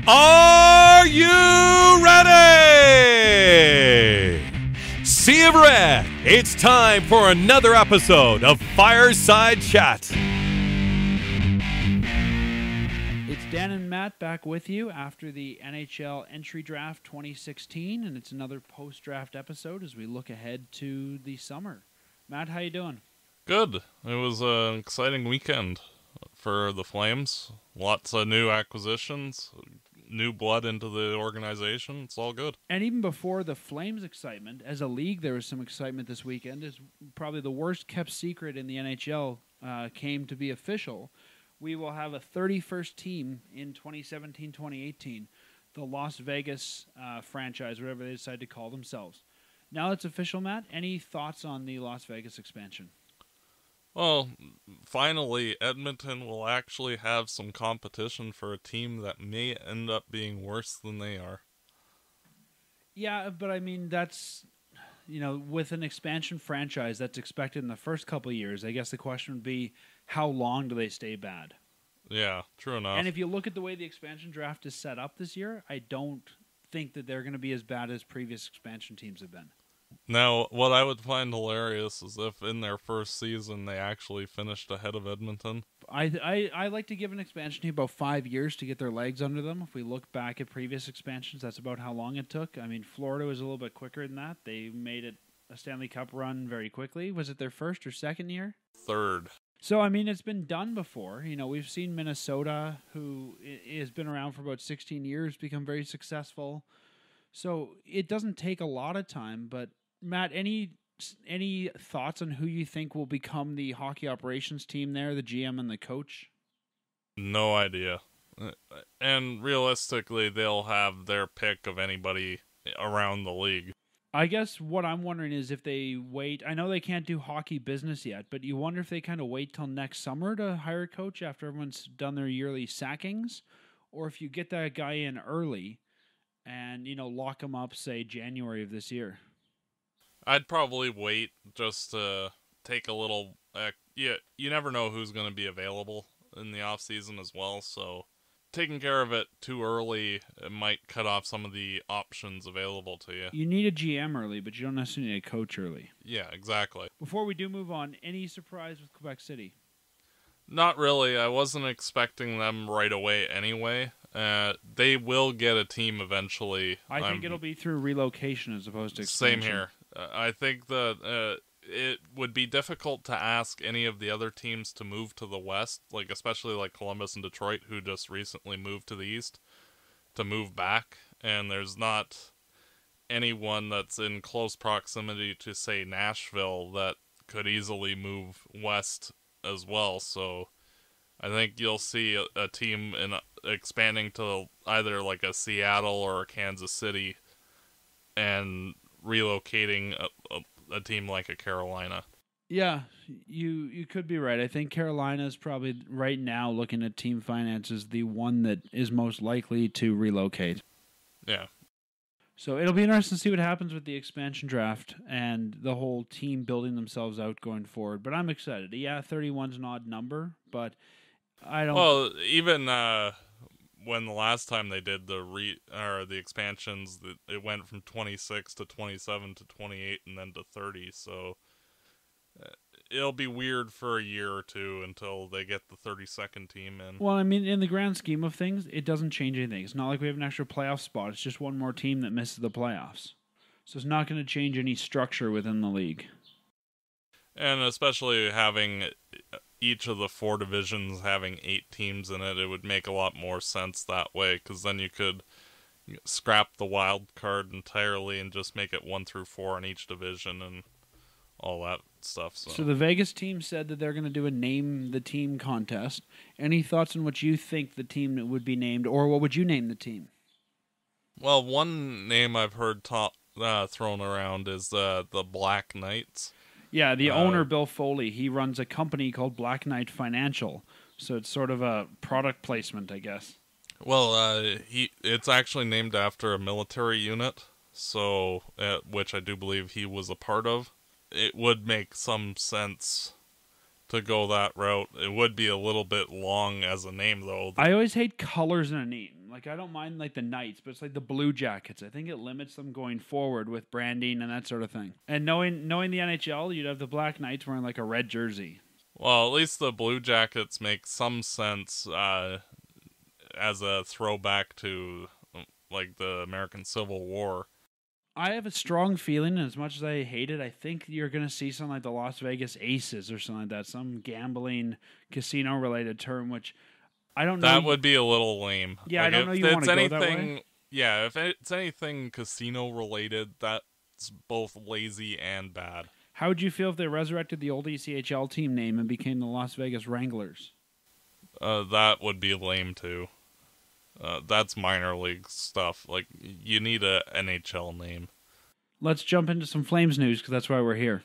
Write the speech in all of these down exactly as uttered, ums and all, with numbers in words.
Are you ready? Sea of Red, it's time for another episode of Fireside Chat. It's Dan and Matt back with you after the N H L Entry Draft twenty sixteen, and it's another post-draft episode as we look ahead to the summer. Matt, how you doing? Good. It was an exciting weekend for the Flames. Lots of new acquisitions, new blood into the organization. It's all good. And even before the Flames excitement, as a league, there was some excitement this weekend. As probably the worst kept secret in the N H L uh, came to be official. We will have a thirty-first team in twenty seventeen twenty eighteen, the Las Vegas uh, franchise, whatever they decide to call themselves. Now it's official, Matt. Any thoughts on the Las Vegas expansion? Well, finally, Edmonton will actually have some competition for a team that may end up being worse than they are. Yeah, but I mean, that's, you know, with an expansion franchise that's expected in the first couple of years, I guess the question would be, how long do they stay bad? Yeah, true enough. And if you look at the way the expansion draft is set up this year, I don't think that they're going to be as bad as previous expansion teams have been. Now, what I would find hilarious is if in their first season they actually finished ahead of Edmonton. I, I I like to give an expansion team about five years to get their legs under them. If we look back at previous expansions, that's about how long it took. I mean, Florida was a little bit quicker than that. They made it a Stanley Cup run very quickly. Was it their first or second year? Third. So, I mean, it's been done before. You know, we've seen Minnesota, who has been around for about sixteen years, become very successful. So it doesn't take a lot of time, but Matt, any any thoughts on who you think will become the hockey operations team there, the G M and the coach? No idea. And realistically, they'll have their pick of anybody around the league. I guess what I'm wondering is if they wait. I know they can't do hockey business yet, but you wonder if they kind of wait till next summer to hire a coach after everyone's done their yearly sackings, or if you get that guy in early and, you know, lock him up, say, January of this year. I'd probably wait just to take a little... Uh, yeah, you never know who's going to be available in the off-season as well, so taking care of it too early, it might cut off some of the options available to you. You need a G M early, but you don't necessarily need a coach early. Yeah, exactly. Before we do move on, any surprise with Quebec City? Not really. I wasn't expecting them right away anyway. Uh, they will get a team eventually. I think um, it'll be through relocation as opposed to expansion. Same here. Uh, I think that uh, it would be difficult to ask any of the other teams to move to the west, like especially like Columbus and Detroit, who just recently moved to the east, to move back. And there's not anyone that's in close proximity to, say, Nashville that could easily move west as well. So I think you'll see a, a team in uh, expanding to either like a Seattle or a Kansas City and relocating a, a, a team like a Carolina. Yeah, you you could be right. I think Carolina is probably right now, looking at team finances, the one that is most likely to relocate. Yeah. So it'll be interesting to see what happens with the expansion draft and the whole team building themselves out going forward. But I'm excited. Yeah, thirty-one's an odd number, but I don't... Well, even uh, when the last time they did the re or the expansions, it went from twenty-six to twenty-seven to twenty-eight and then to thirty. So it'll be weird for a year or two until they get the thirty-second team in. Well, I mean, in the grand scheme of things, it doesn't change anything. It's not like we have an extra playoff spot. It's just one more team that misses the playoffs. So it's not going to change any structure within the league. And especially having each of the four divisions having eight teams in it, it would make a lot more sense that way, because then you could scrap the wild card entirely and just make it one through four in each division and all that stuff. So, so the Vegas team said that they're going to do a name the team contest. Any thoughts on what you think the team that would be named, or what would you name the team? Well, one name I've heard ta- uh, thrown around is uh, the Black Knights. Yeah, the uh, owner, Bill Foley, he runs a company called Black Knight Financial. So it's sort of a product placement, I guess. Well, uh, he it's actually named after a military unit, so uh, which I do believe he was a part of. It would make some sense to go that route. It would be a little bit long as a name, though. I always hate colors in a name. Like, I don't mind, like, the Knights, but it's like the Blue Jackets. I think it limits them going forward with branding and that sort of thing. And knowing knowing the N H L, you'd have the Black Knights wearing, like, a red jersey. Well, at least the Blue Jackets make some sense uh, as a throwback to, like, the American Civil War. I have a strong feeling, and as much as I hate it, I think you're going to see something like the Las Vegas Aces or something like that, some gambling, casino-related term, which I don't know. That would be a little lame. Yeah, like I don't know you want to go that way. Yeah, if it's anything casino-related, that's both lazy and bad. How would you feel if they resurrected the old E C H L team name and became the Las Vegas Wranglers? Uh, that would be lame, too. Uh, that's minor league stuff. Like, you need a N H L name. Let's jump into some Flames news, because that's why we're here.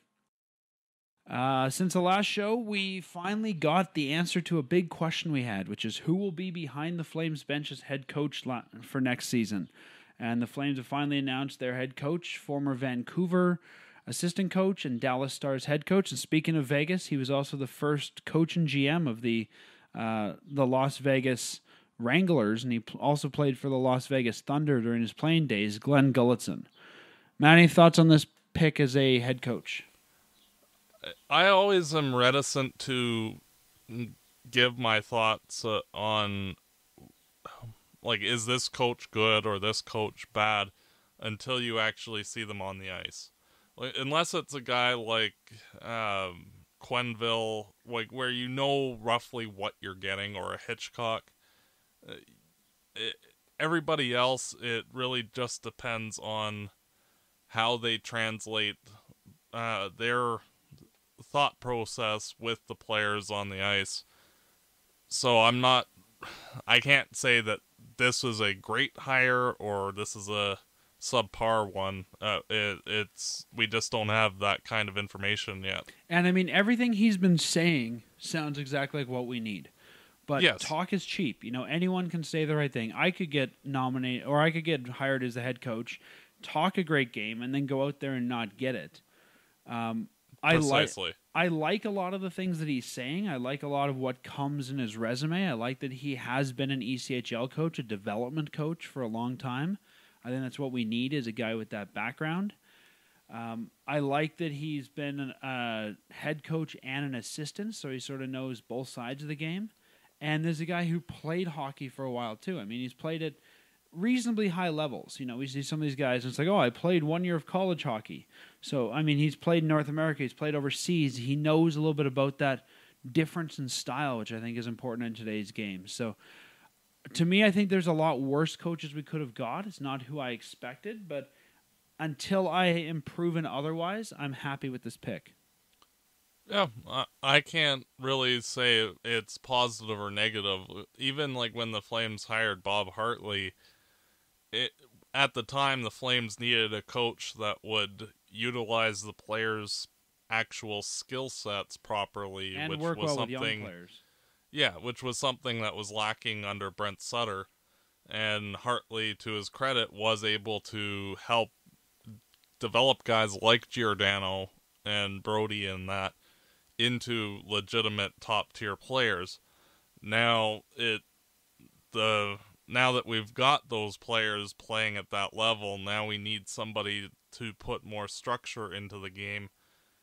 Uh, since the last show, we finally got the answer to a big question we had, which is who will be behind the Flames bench as head coach for next season. And the Flames have finally announced their head coach, former Vancouver assistant coach and Dallas Stars head coach. And speaking of Vegas, he was also the first coach and G M of the uh, the Las Vegas Wranglers, and he also played for the Las Vegas Thunder during his playing days, Glen Gulutzan. Matt, any thoughts on this pick as a head coach? I always am reticent to give my thoughts uh, on, like, is this coach good or this coach bad until you actually see them on the ice. Like, unless it's a guy like um, Quenneville, like, where you know roughly what you're getting, or a Hitchcock. Uh, it, everybody else, it really just depends on how they translate uh, their thought process with the players on the ice. So I'm not, I can't say that this is a great hire or this is a subpar one. Uh, it, it's, we just don't have that kind of information yet. And I mean, everything he's been saying sounds exactly like what we need. But yes. Talk is cheap. You know, anyone can say the right thing. I could get nominated, or I could get hired as the head coach, talk a great game, and then go out there and not get it. Um, I like I like a lot of the things that he's saying. I like a lot of what comes in his resume. I like that he has been an E C H L coach, a development coach for a long time. I think that's what we need, is a guy with that background. Um, I like that he's been a uh, head coach and an assistant, so he sort of knows both sides of the game. And there's a guy who played hockey for a while, too. I mean, he's played at reasonably high levels. You know, we see some of these guys, and it's like, oh, I played one year of college hockey. So, I mean, he's played in North America. He's played overseas. He knows a little bit about that difference in style, which I think is important in today's game. So, to me, I think there's a lot worse coaches we could have got. It's not who I expected, but until I am proven otherwise, I'm happy with this pick. Yeah, I can't really say it's positive or negative. Even like when the Flames hired Bob Hartley, it, at the time the Flames needed a coach that would utilize the players' actual skill sets properly, and which work was well something, with young players. Yeah, which was something that was lacking under Brent Sutter, and Hartley, to his credit, was able to help develop guys like Giordano and Brody and that into legitimate top tier players. Now it the now that we've got those players playing at that level, now we need somebody to put more structure into the game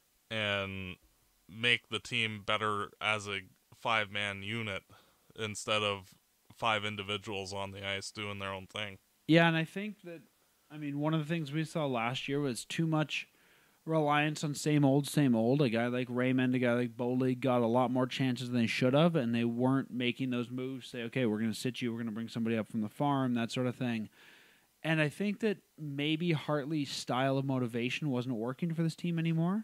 and make the team better as a five man unit instead of five individuals on the ice doing their own thing. Yeah, and I think that, I mean, one of the things we saw last year was too much reliance on same old, same old. A guy like Raymond, a guy like Bolig got a lot more chances than they should have, and they weren't making those moves. Say, okay, we're going to sit you, we're going to bring somebody up from the farm, that sort of thing. And I think that maybe Hartley's style of motivation wasn't working for this team anymore.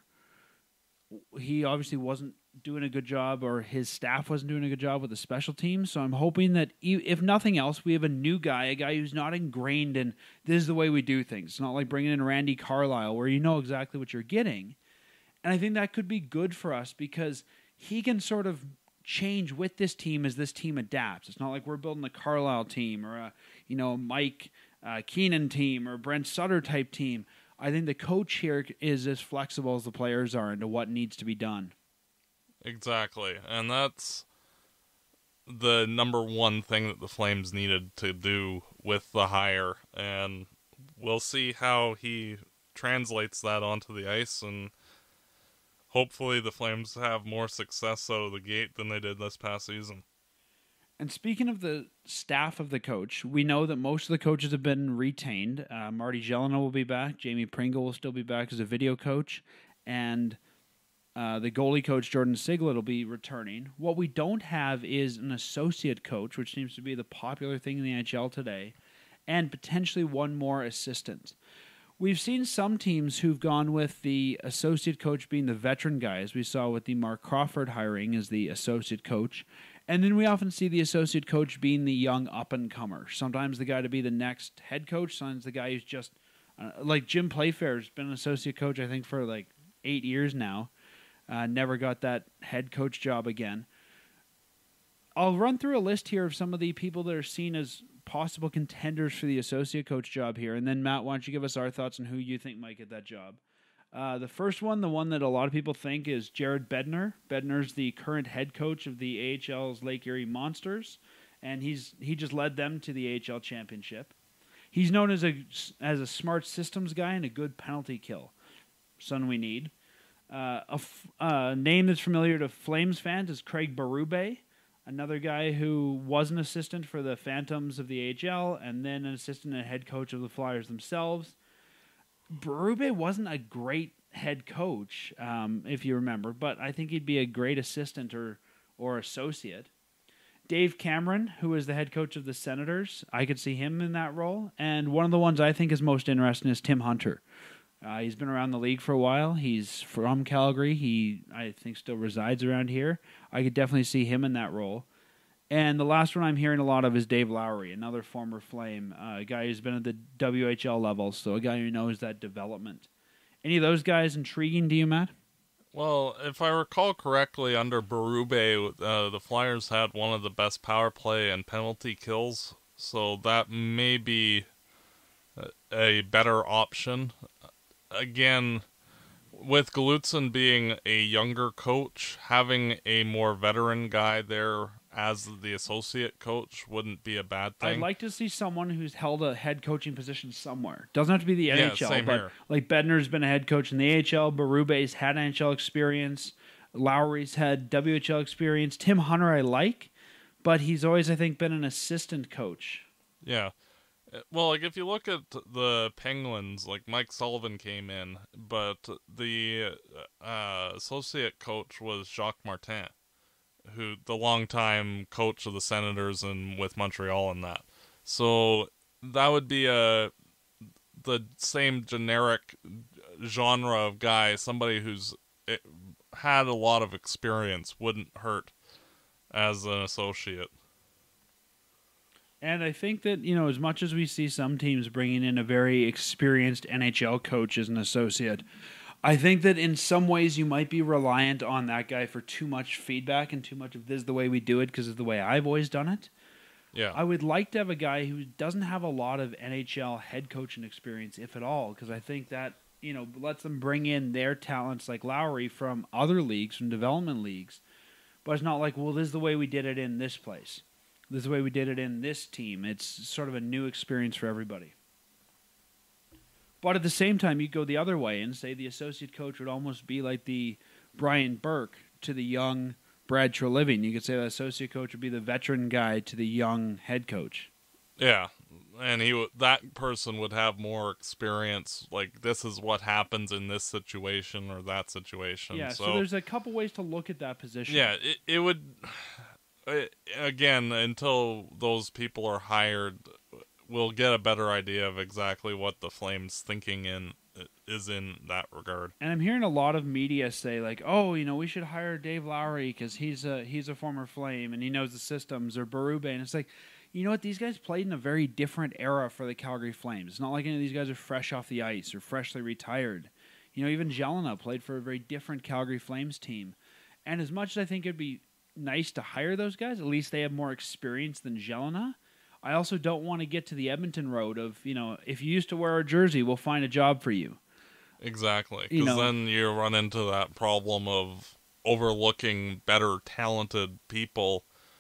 He obviously wasn't doing a good job, or his staff wasn't doing a good job with the special teams. So I'm hoping that, if nothing else, we have a new guy, a guy who's not ingrained in this is the way we do things. It's not like bringing in Randy Carlyle, where you know exactly what you're getting. And I think that could be good for us, because he can sort of change with this team as this team adapts. It's not like we're building a Carlyle team or a, you know, Mike uh, Keenan team or Brent Sutter type team. I think the coach here is as flexible as the players are into what needs to be done. Exactly. And that's the number one thing that the Flames needed to do with the hire, and we'll see how he translates that onto the ice, and hopefully the Flames have more success out of the gate than they did this past season. And speaking of the staff of the coach, we know that most of the coaches have been retained. Uh, Marty Gelinas will be back. Jamie Pringle will still be back as a video coach. And uh, the goalie coach, Jordan Siglet, will be returning. What we don't have is an associate coach, which seems to be the popular thing in the N H L today, and potentially one more assistant. We've seen some teams who've gone with the associate coach being the veteran guy, as we saw with the Mark Crawford hiring as the associate coach. And then we often see the associate coach being the young up-and-comer. Sometimes the guy to be the next head coach, sometimes the guy who's just... Uh, like Jim Playfair's been an associate coach, I think, for like eight years now. Uh, never got that head coach job again. I'll run through a list here of some of the people that are seen as possible contenders for the associate coach job here. And then, Matt, why don't you give us our thoughts on who you think might get that job? Uh, the first one, the one that a lot of people think, is Jared Bednar. Bednar's the current head coach of the A H L's Lake Erie Monsters, and he's he just led them to the A H L championship. He's known as a as a smart systems guy and a good penalty kill. Son we need. Uh, a f- uh, name that's familiar to Flames fans is Craig Berube, another guy who was an assistant for the Phantoms of the A H L and then an assistant and head coach of the Flyers themselves. Berube wasn't a great head coach, um, if you remember, but I think he'd be a great assistant or or associate. Dave Cameron, who is the head coach of the Senators, I could see him in that role. And one of the ones I think is most interesting is Tim Hunter. Uh, he's been around the league for a while. He's from Calgary. He, I think, still resides around here. I could definitely see him in that role. And the last one I'm hearing a lot of is Dave Lowry, another former Flame, uh, a guy who's been at the W H L level, so a guy who knows that development. Any of those guys intriguing to you, Matt? Well, if I recall correctly, under Berube, uh, the Flyers had one of the best power play and penalty kills, so that may be a better option. Again, with Gulutzan being a younger coach, having a more veteran guy there as the associate coach wouldn't be a bad thing. I'd like to see someone who's held a head coaching position somewhere. Doesn't have to be the N H L, yeah, same but here. Like Bednar's been a head coach in the A H L, Berube's had N H L experience, Lowry's had W H L experience. Tim Hunter I like, but he's always, I think, been an assistant coach. Yeah. Well, like if you look at the Penguins, like Mike Sullivan came in, but the uh, associate coach was Jacques Martin, who the longtime coach of the Senators and with Montreal and that. So that would be a the same generic genre of guy, somebody who's had a lot of experience wouldn't hurt as an associate. And I think that, you know, as much as we see some teams bringing in a very experienced N H L coach as an associate, I think that in some ways you might be reliant on that guy for too much feedback and too much of this is the way we do it because of the way I've always done it. Yeah. I would like to have a guy who doesn't have a lot of N H L head coaching experience, if at all, because I think that, you know, lets them bring in their talents like Lowry from other leagues, from development leagues. But it's not like, well, this is the way we did it in this place. This is the way we did it in this team. It's sort of a new experience for everybody. But at the same time, you go the other way and say the associate coach would almost be like the Brian Burke to the young Brad Treliving. You could say the associate coach would be the veteran guy to the young head coach. Yeah, and he w- that person would have more experience. Like, this is what happens in this situation or that situation. Yeah, so, so there's a couple ways to look at that position. Yeah, it, it would... Again, until those people are hired, we'll get a better idea of exactly what the Flames' thinking in is in that regard. And I'm hearing a lot of media say, like, oh, you know, we should hire Dave Lowry because he's a, he's a former Flame and he knows the systems, or Berube. And it's like, you know what? These guys played in a very different era for the Calgary Flames. It's not like any of these guys are fresh off the ice or freshly retired. You know, even Gelinas played for a very different Calgary Flames team. And as much as I think it'd be nice to hire those guys, at least they have more experience than Gelinas, I also don't want to get to the Edmonton road of, you know, if you used to wear our jersey, we'll find a job for you. Exactly, You because know. then you run into that problem of overlooking better talented people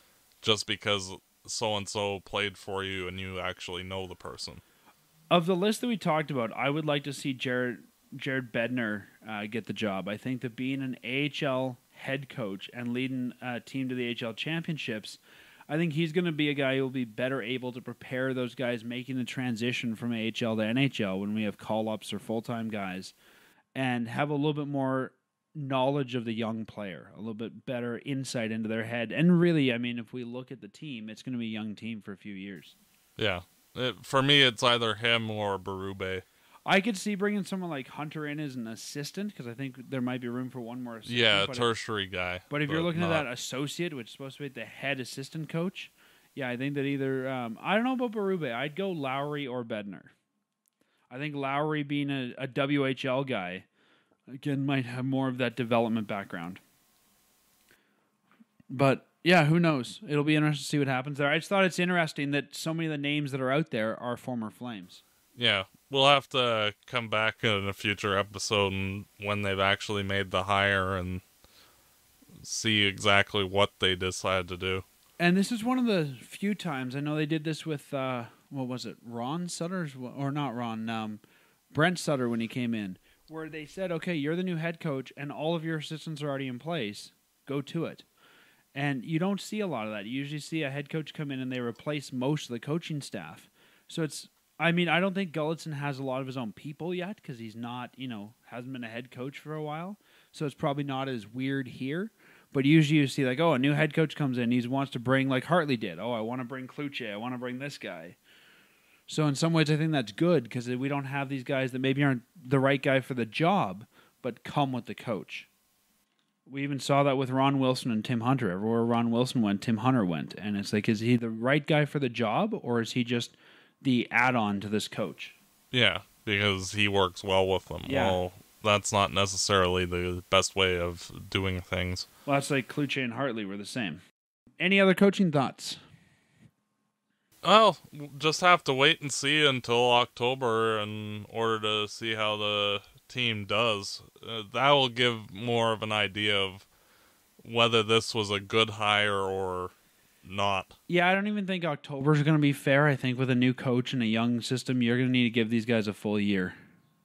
just because so-and-so played for you and you actually know the person. Of the list that we talked about, I would like to see Jared Jared Bednar uh, get the job. I think that being an A H L head coach and leading a team to the A H L championships, I think he's going to be a guy who will be better able to prepare those guys making the transition from A H L to N H L when we have call-ups or full-time guys, and have a little bit more knowledge of the young player, a little bit better insight into their head. And really, I mean, if we look at the team, it's going to be a young team for a few years. Yeah. It, for me, it's either him or Berube. I could see bringing someone like Hunter in as an assistant, because I think there might be room for one more assistant. Yeah, a but tertiary if, guy. But if but you're looking not. at that associate, which is supposed to be the head assistant coach, yeah, I think that either, um, I don't know about Berube. I'd go Lowry or Bednar. I think Lowry being a, a W H L guy, again, might have more of that development background. But yeah, who knows? It'll be interesting to see what happens there. I just thought it's interesting that so many of the names that are out there are former Flames. Yeah, we'll have to come back in a future episode and when they've actually made the hire and see exactly what they decide to do. And this is one of the few times, I know they did this with, uh, what was it, Ron Sutter? Or not Ron, um, Brent Sutter when he came in, where they said, okay, you're the new head coach and all of your assistants are already in place. Go to it. And you don't see a lot of that. You usually see a head coach come in and they replace most of the coaching staff. So it's, I mean, I don't think Gulutzan has a lot of his own people yet because he's not, you know, hasn't been a head coach for a while. So it's probably not as weird here. But usually you see like, oh, a new head coach comes in. He wants to bring, like Hartley did. Oh, I want to bring Kluche. I want to bring this guy. So in some ways I think that's good because we don't have these guys that maybe aren't the right guy for the job, but come with the coach. We even saw that with Ron Wilson and Tim Hunter. Everywhere Ron Wilson went, Tim Hunter went. And it's like, is he the right guy for the job, or is he just the add-on to this coach? Yeah, because he works well with them. Yeah. Well, that's not necessarily the best way of doing things. Well, that's like Kluche and Hartley were the same. Any other coaching thoughts? Well, we'll just have to wait and see until October in order to see how the team does. Uh, that will give more of an idea of whether this was a good hire or not. Yeah, I don't even think October is going to be fair. I think with a new coach and a young system, you're going to need to give these guys a full year.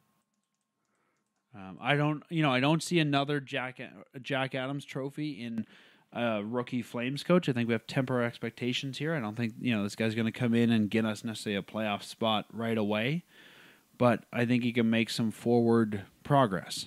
Um, I don't, you know, I don't see another Jack Jack Adams trophy in a rookie Flames coach. I think we have temporary expectations here. I don't think, you know, this guy's going to come in and get us necessarily a playoff spot right away. But I think he can make some forward progress.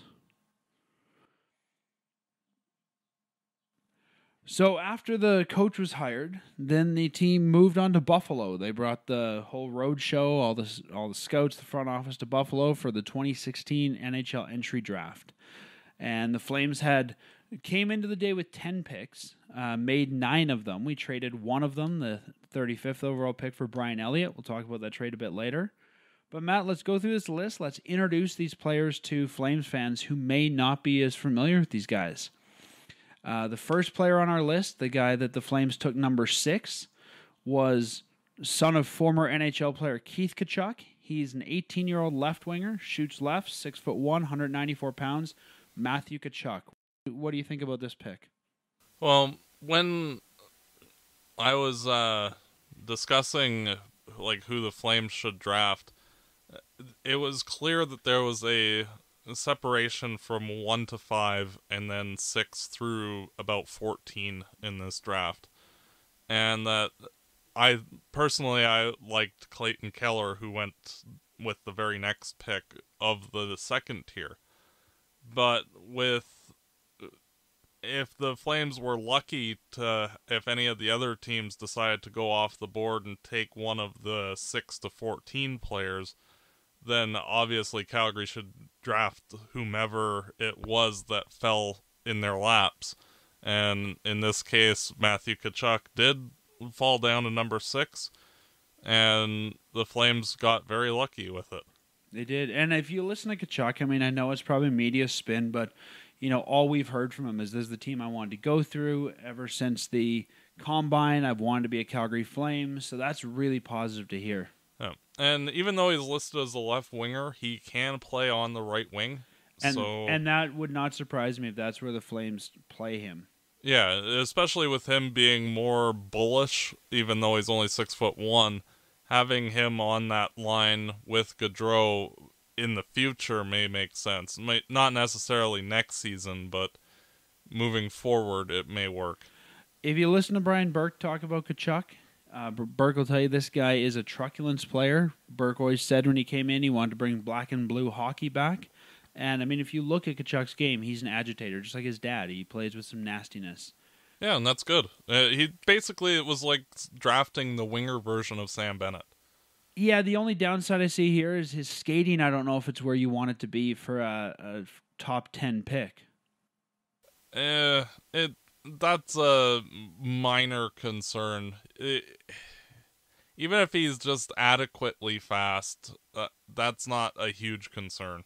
So after the coach was hired, then the team moved on to Buffalo. They brought the whole road show, all the all the scouts, the front office to Buffalo for the twenty sixteen N H L Entry Draft. And the Flames had came into the day with ten picks, uh, made nine of them. We traded one of them, the thirty-fifth overall pick, for Brian Elliott. We'll talk about that trade a bit later. But Matt, let's go through this list. Let's introduce these players to Flames fans who may not be as familiar with these guys. Uh, the first player on our list, the guy that the Flames took number six, was son of former N H L player Keith Tkachuk. He's an eighteen-year-old left winger, shoots left, six foot one, one hundred ninety-four pounds. Matthew Tkachuk. What do you think about this pick? Well, when I was uh, discussing like who the Flames should draft, it was clear that there was a separation from one to five and then six through about fourteen in this draft. And that I personally, I liked Clayton Keller, who went with the very next pick of the, the second tier. But with, if the Flames were lucky to, if any of the other teams decided to go off the board and take one of the six to fourteen players, then obviously Calgary should draft whomever it was that fell in their laps. And in this case, Matthew Tkachuk did fall down to number six, and the Flames got very lucky with it. They did. And if you listen to Tkachuk, I mean, I know it's probably media spin, but, you know, all we've heard from him is this is the team I wanted to go through ever since the Combine. I've wanted to be a Calgary Flame, so that's really positive to hear. Yeah. And even though he's listed as a left winger, he can play on the right wing. And, so and that would not surprise me if that's where the Flames play him. Yeah, especially with him being more bullish, even though he's only six foot one. Having him on that line with Gaudreau in the future may make sense. Might not necessarily next season, but moving forward, it may work. If you listen to Brian Burke talk about Tkachuk, uh, Burke will tell you this guy is a truculence player. Burke always said when he came in he wanted to bring black and blue hockey back. And, I mean, if you look at Tkachuk's game, he's an agitator, just like his dad. He plays with some nastiness. Yeah, and that's good. Uh, he basically, it was like drafting the winger version of Sam Bennett. Yeah, the only downside I see here is his skating. I don't know if it's where you want it to be for a, a top ten pick. Eh, it that's a minor concern. It, even if he's just adequately fast, uh, that's not a huge concern.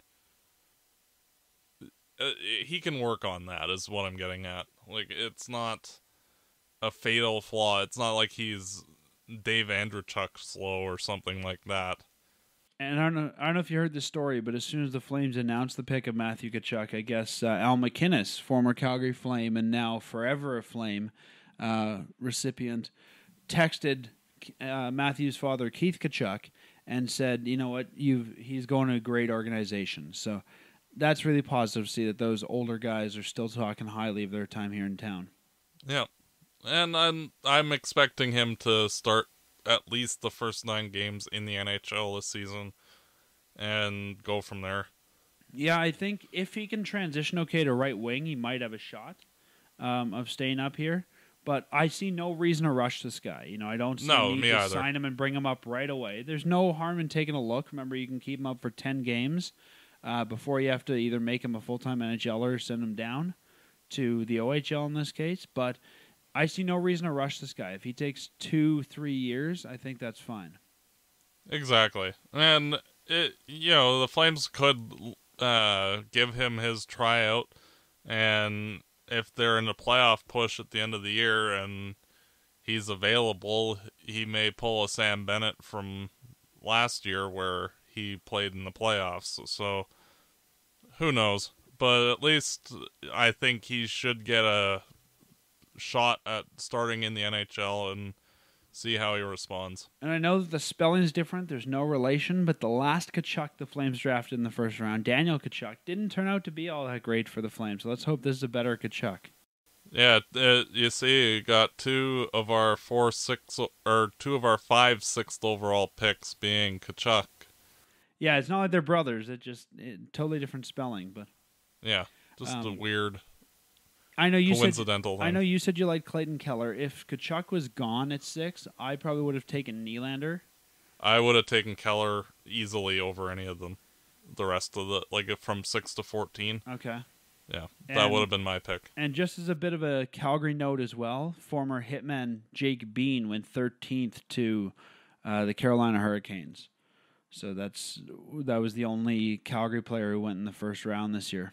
Uh, he can work on that, is what I'm getting at. Like, it's not a fatal flaw. It's not like he's Dave Andreychuk slow or something like that. And I don't know, I don't know if you heard this story, but as soon as the Flames announced the pick of Matthew Tkachuk, I guess uh, Al McInnes, former Calgary Flame and now forever a Flame uh, recipient, texted uh, Matthew's father, Keith Tkachuk, and said, "You know what? You've he's going to a great organization." So that's really positive to see that those older guys are still talking highly of their time here in town. Yeah, and I'm I'm expecting him to start at least the first nine games in the N H L this season and go from there. Yeah, I think if he can transition okay to right wing, he might have a shot um, of staying up here. But I see no reason to rush this guy. You know, I don't see No, need me to either. sign him and bring him up right away. There's no harm in taking a look. Remember, you can keep him up for ten games uh, before you have to either make him a full-time NHLer or send him down to the O H L in this case. But I see no reason to rush this guy. If he takes two, three years, I think that's fine. Exactly. And, it, you know, the Flames could uh, give him his tryout, and if they're in a playoff push at the end of the year and he's available, he may pull a Sam Bennett from last year where he played in the playoffs. So, who knows? But at least I think he should get a shot at starting in the N H L and see how he responds. And I know that the spelling is different. There's no relation, but the last Tkachuk the Flames drafted in the first round, Daniel Tkachuk, didn't turn out to be all that great for the Flames. So let's hope this is a better Tkachuk. Yeah, uh, you see, you got two of our four six or two of our five sixth overall picks being Tkachuk. Yeah, it's not like they're brothers. It just it, totally different spelling, but yeah, just um, a weird. I know you coincidental said thing. I know you said you liked Clayton Keller. If Tkachuk was gone at six, I probably would have taken Nylander. I would have taken Keller easily over any of them. The rest of the like from six to fourteen. Okay. Yeah, And, that would have been my pick. And just as a bit of a Calgary note as well, former hitman Jake Bean went thirteenth to uh, the Carolina Hurricanes. So that's that was the only Calgary player who went in the first round this year.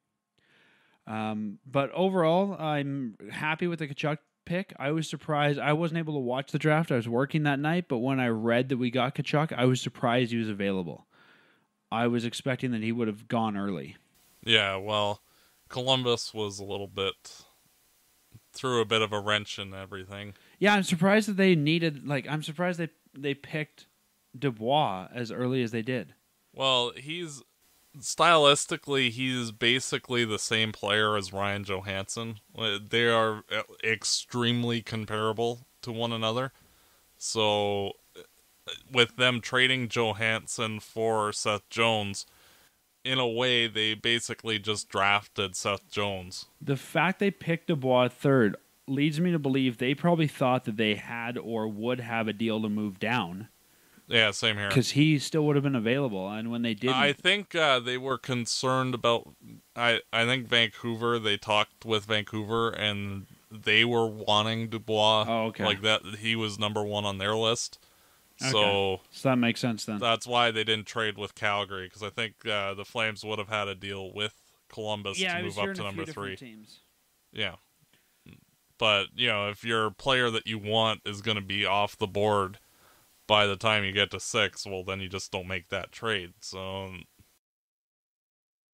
Um, but overall, I'm happy with the Tkachuk pick. I was surprised. I wasn't able to watch the draft. I was working that night, but when I read that we got Tkachuk, I was surprised he was available. I was expecting that he would have gone early. Yeah, well, Columbus was a little bit threw a bit of a wrench in everything. Yeah, I'm surprised that they needed like I'm surprised they they picked Dubois as early as they did. Well, he's stylistically, he's basically the same player as Ryan Johansson. They are extremely comparable to one another. So, with them trading Johansson for Seth Jones, in a way, they basically just drafted Seth Jones. The fact they picked Dubois third leads me to believe they probably thought that they had or would have a deal to move down. Yeah, same here. Because he still would have been available, and when they didn't... I think uh, they were concerned about... I, I think Vancouver, they talked with Vancouver, and they were wanting Dubois. Oh, okay. Like that, he was number one on their list. Okay. So, so that makes sense then. That's why they didn't trade with Calgary, because I think uh, the Flames would have had a deal with Columbus yeah, to move up to number three. Teams. Yeah. But, you know, if your player that you want is going to be off the board by the time you get to six, well, then you just don't make that trade. So,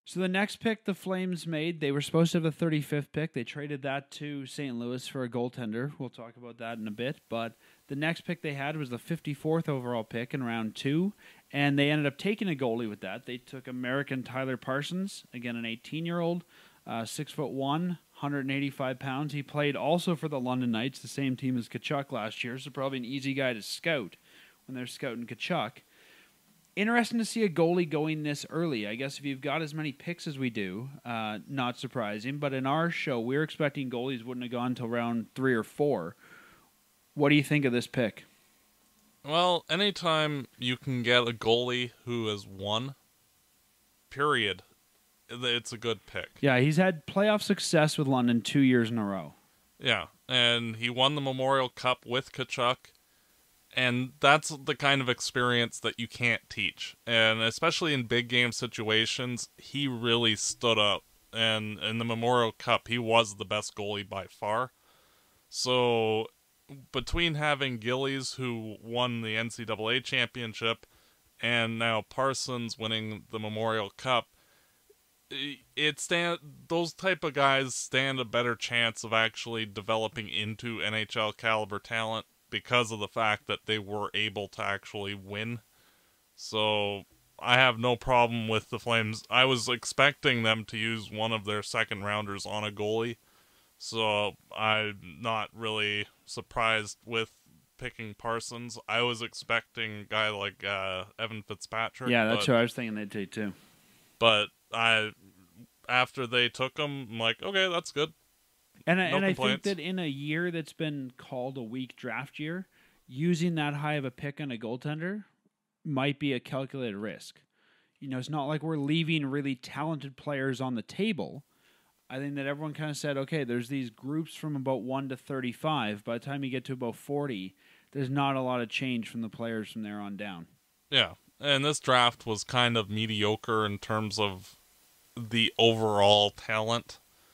So the next pick the Flames made, they were supposed to have the thirty-fifth pick. They traded that to Saint Louis for a goaltender. We'll talk about that in a bit. But the next pick they had was the fifty-fourth overall pick in round two, and they ended up taking a goalie with that. They took American Tyler Parsons, again an eighteen-year-old, uh, six foot one, one hundred eighty-five pounds. He played also for the London Knights, the same team as Tkachuk last year, so probably an easy guy to scout when they're scouting Tkachuk. Interesting to see a goalie going this early. I guess if you've got as many picks as we do, uh, not surprising. But in our show, we we're expecting goalies wouldn't have gone until round three or four. What do you think of this pick? Well, anytime you can get a goalie who has won, period, it's a good pick. Yeah, he's had playoff success with London two years in a row. Yeah, and he won the Memorial Cup with Tkachuk. And that's the kind of experience that you can't teach. And especially in big game situations, he really stood up. And in the Memorial Cup, he was the best goalie by far. So between having Gillies, who won the N C double A championship, and now Parsons winning the Memorial Cup, it stand those type of guys stand a better chance of actually developing into N H L caliber talent, because of the fact that they were able to actually win. So I have no problem with the Flames. I was expecting them to use one of their second rounders on a goalie, so I'm not really surprised with picking Parsons. I was expecting a guy like uh, Evan Fitzpatrick. Yeah, that's but, what I was thinking they'd take too. But I, after they took him, I'm like, okay, that's good. And I, no and I think complaints. that in a year that's been called a weak draft year, using that high of a pick on a goaltender might be a calculated risk. You know, it's not like we're leaving really talented players on the table. I think that everyone kind of said, okay, there's these groups from about one to thirty-five. By the time you get to about forty, there's not a lot of change from the players from there on down. Yeah, and this draft was kind of mediocre in terms of the overall talent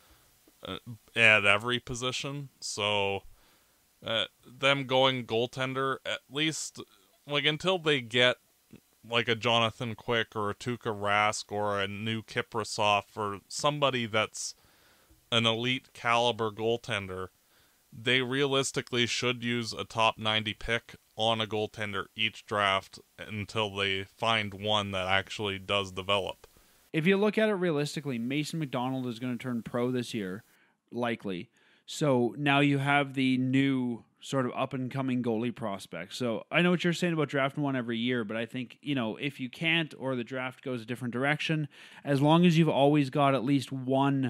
at every position, so uh, them going goaltender, at least, like, until they get, like, a Jonathan Quick or a Tuukka Rask or a new Kiprasov or somebody that's an elite caliber goaltender, they realistically should use a top ninety pick on a goaltender each draft until they find one that actually does develop. If you look at it realistically, Mason McDonald is going to turn pro this year, likely. So now you have the new sort of up-and-coming goalie prospect. So I know what you're saying about drafting one every year, but I think, you know, if you can't or the draft goes a different direction, as long as you've always got at least one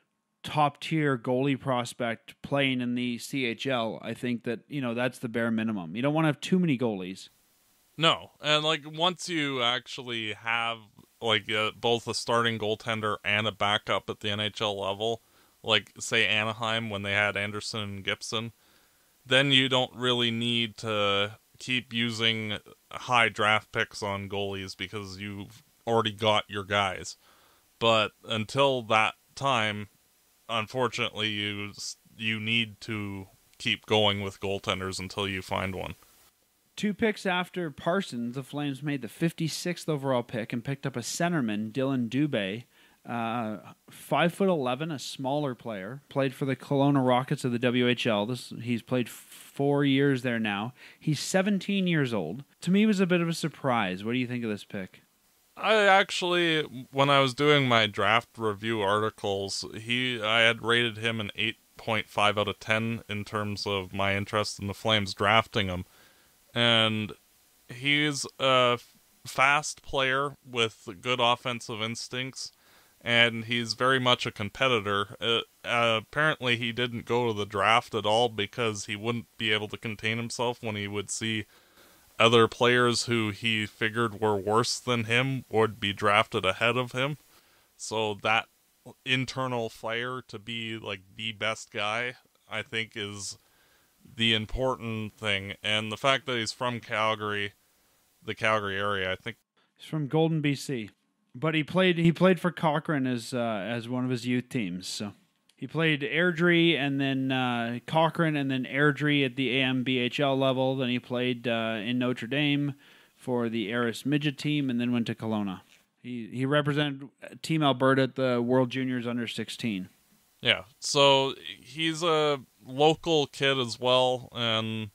top-tier goalie prospect playing in the C H L, I think that, you know, that's the bare minimum. You don't want to have too many goalies. No, and, like, once you actually have, like, uh, both a starting goaltender and a backup at the N H L level, like, say, Anaheim when they had Anderson and Gibson, then you don't really need to keep using high draft picks on goalies because you've already got your guys. But until that time, unfortunately, you you need to keep going with goaltenders until you find one. Two picks after Parsons, the Flames made the fifty-sixth overall pick and picked up a centerman, Dylan Dubé. Uh, five foot eleven, a smaller player, played for the Kelowna Rockets of the W H L. This he's played four years there now. He's seventeen years old. To me, it was a bit of a surprise. What do you think of this pick? I actually, when I was doing my draft review articles, he I had rated him an eight point five out of ten in terms of my interest in the Flames drafting him, and he's a fast player with good offensive instincts. And he's very much a competitor. Uh, uh, apparently he didn't go to the draft at all because he wouldn't be able to contain himself when he would see other players who he figured were worse than him would be drafted ahead of him. So that internal fire to be like the best guy, I think, is the important thing. And the fact that he's from Calgary, the Calgary area, I think. He's from Golden, B C. But he played he played for Cochrane as uh, as one of his youth teams. So he played Airdrie and then uh, Cochrane and then Airdrie at the A M B H L level. Then he played uh, in Notre Dame for the Aris Midget team and then went to Kelowna. He he represented Team Alberta at the World Juniors under sixteen. Yeah, so he's a local kid as well, and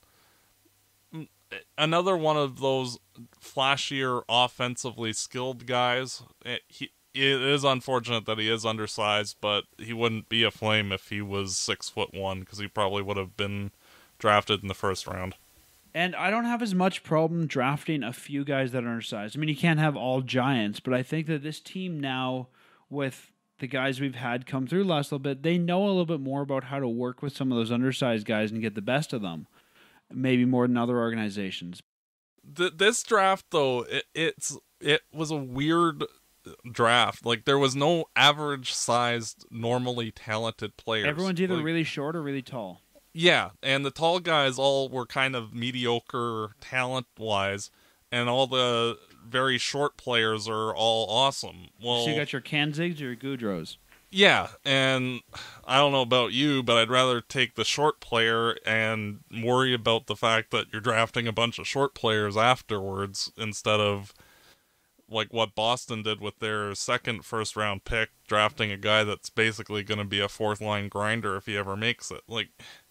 another one of those flashier, offensively skilled guys. It, he, it is unfortunate that he is undersized, but he wouldn't be a Flame if he was six foot one, because he probably would have been drafted in the first round. And I don't have as much problem drafting a few guys that are undersized. I mean, you can't have all giants, but I think that this team now, with the guys we've had come through last little bit, they know a little bit more about how to work with some of those undersized guys and get the best of them, maybe more than other organizations. The, this draft, though, it, it's it was a weird draft. Like, there was no average-sized, normally talented players. Everyone's either like, really short or really tall. Yeah, and the tall guys all were kind of mediocre talent-wise, and all the very short players are all awesome. Well, so you got your Kanzigs or your Goudreaus? Yeah, and I don't know about you, but I'd rather take the short player and worry about the fact that you're drafting a bunch of short players afterwards instead of like what Boston did with their second first-round pick, drafting a guy that's basically going to be a fourth-line grinder if he ever makes it. Like,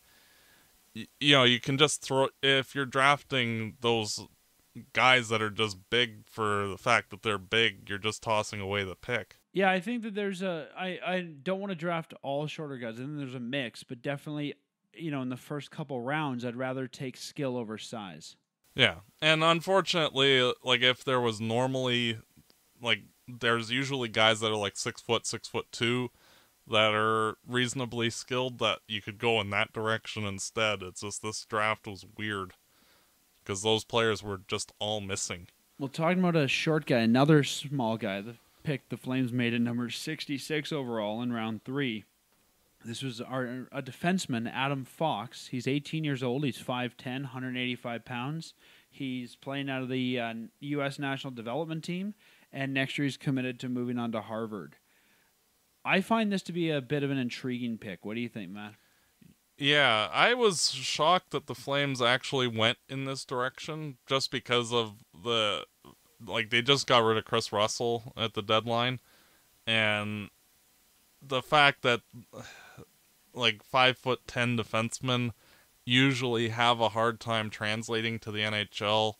you know, you can just throw, if you're drafting those guys that are just big for the fact that they're big, you're just tossing away the pick. Yeah, I think that there's a, I, I don't want to draft all shorter guys. I think there's a mix, but definitely, you know, in the first couple rounds, I'd rather take skill over size. Yeah, and unfortunately, like, if there was normally, like, there's usually guys that are like six foot, six foot two, that are reasonably skilled that you could go in that direction instead. It's just this draft was weird because those players were just all missing. Well, talking about a short guy, another small guy, the pick the Flames made at number sixty-six overall in round three. This was our a defenseman, Adam Fox. He's eighteen years old. He's five ten, one hundred eighty-five pounds. He's playing out of the uh, U S National Development Team, and next year he's committed to moving on to Harvard. I find this to be a bit of an intriguing pick. What do you think, Matt? Yeah, I was shocked that the Flames actually went in this direction just because of the, like, they just got rid of Chris Russell at the deadline, and the fact that, like, five foot ten defensemen usually have a hard time translating to the N H L,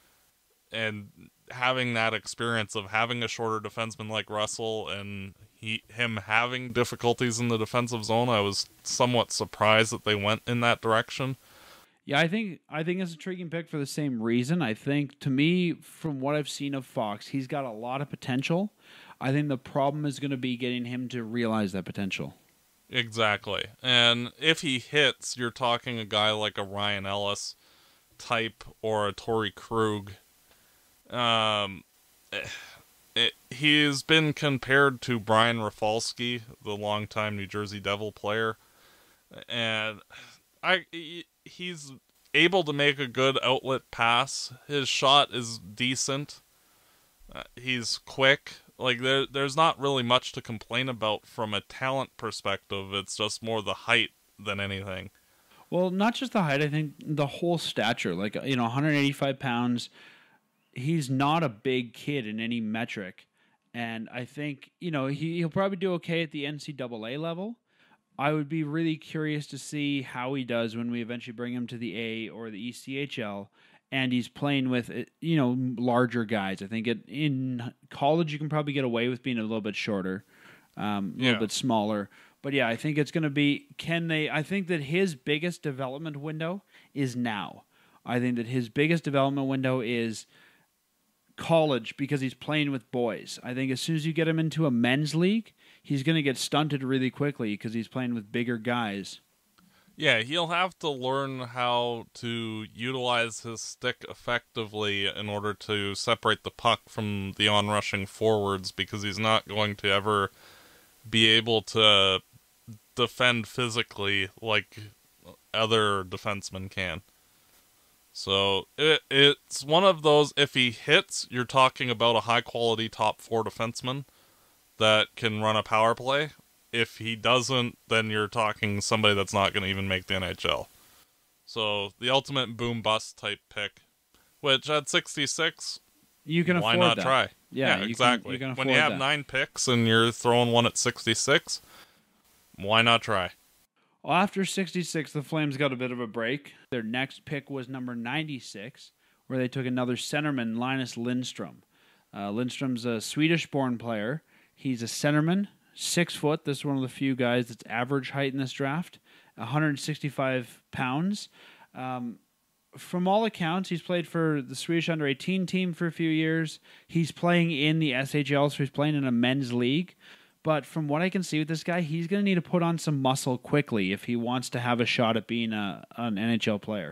and having that experience of having a shorter defenseman like Russell and he him having difficulties in the defensive zone, I was somewhat surprised that they went in that direction. Yeah, I think I think it's an intriguing pick for the same reason. I think, to me, from what I've seen of Fox, he's got a lot of potential. I think the problem is going to be getting him to realize that potential. Exactly. And if he hits, you're talking a guy like a Ryan Ellis type or a Torrey Krug. Um, it, he's been compared to Brian Rafalski, the longtime New Jersey Devil player. And I he's able to make a good outlet pass. His shot is decent. Uh, he's quick. Like, there, there's not really much to complain about from a talent perspective. It's just more the height than anything. Well, not just the height. I think the whole stature. Like, you know, one hundred eighty-five pounds. He's not a big kid in any metric. And I think, you know, he, he'll probably do okay at the N C double A level. I would be really curious to see how he does when we eventually bring him to the A or the E C H L. And he's playing with, you know, larger guys. I think it, in college you can probably get away with being a little bit shorter, um, a yeah. little bit smaller. But yeah, I think it's going to be, can they, I think that his biggest development window is now. I think that his biggest development window is college because he's playing with boys. I think as soon as you get him into a men's league, he's going to get stunted really quickly because he's playing with bigger guys. Yeah, he'll have to learn how to utilize his stick effectively in order to separate the puck from the onrushing forwards, because he's not going to ever be able to defend physically like other defensemen can. So it, it's one of those, if he hits, you're talking about a high-quality top four defenseman that can run a power play. If he doesn't, then you're talking somebody that's not going to even make the N H L. So the ultimate boom-bust type pick, which at sixty-six, you can why afford not that. try? Yeah, yeah you exactly. Can, you can when you have that. nine picks and you're throwing one at sixty-six, why not try? Well, after sixty-six, the Flames got a bit of a break. Their next pick was number ninety-six, where they took another centerman, Linus Lindstrom. Uh, Lindstrom's a Swedish-born player. He's a centerman, six foot. This is one of the few guys that's average height in this draft, one hundred sixty-five pounds. Um, from all accounts, he's played for the Swedish under eighteen team for a few years. He's playing in the S H L, so he's playing in a men's league. But from what I can see with this guy, he's going to need to put on some muscle quickly if he wants to have a shot at being a, an N H L player.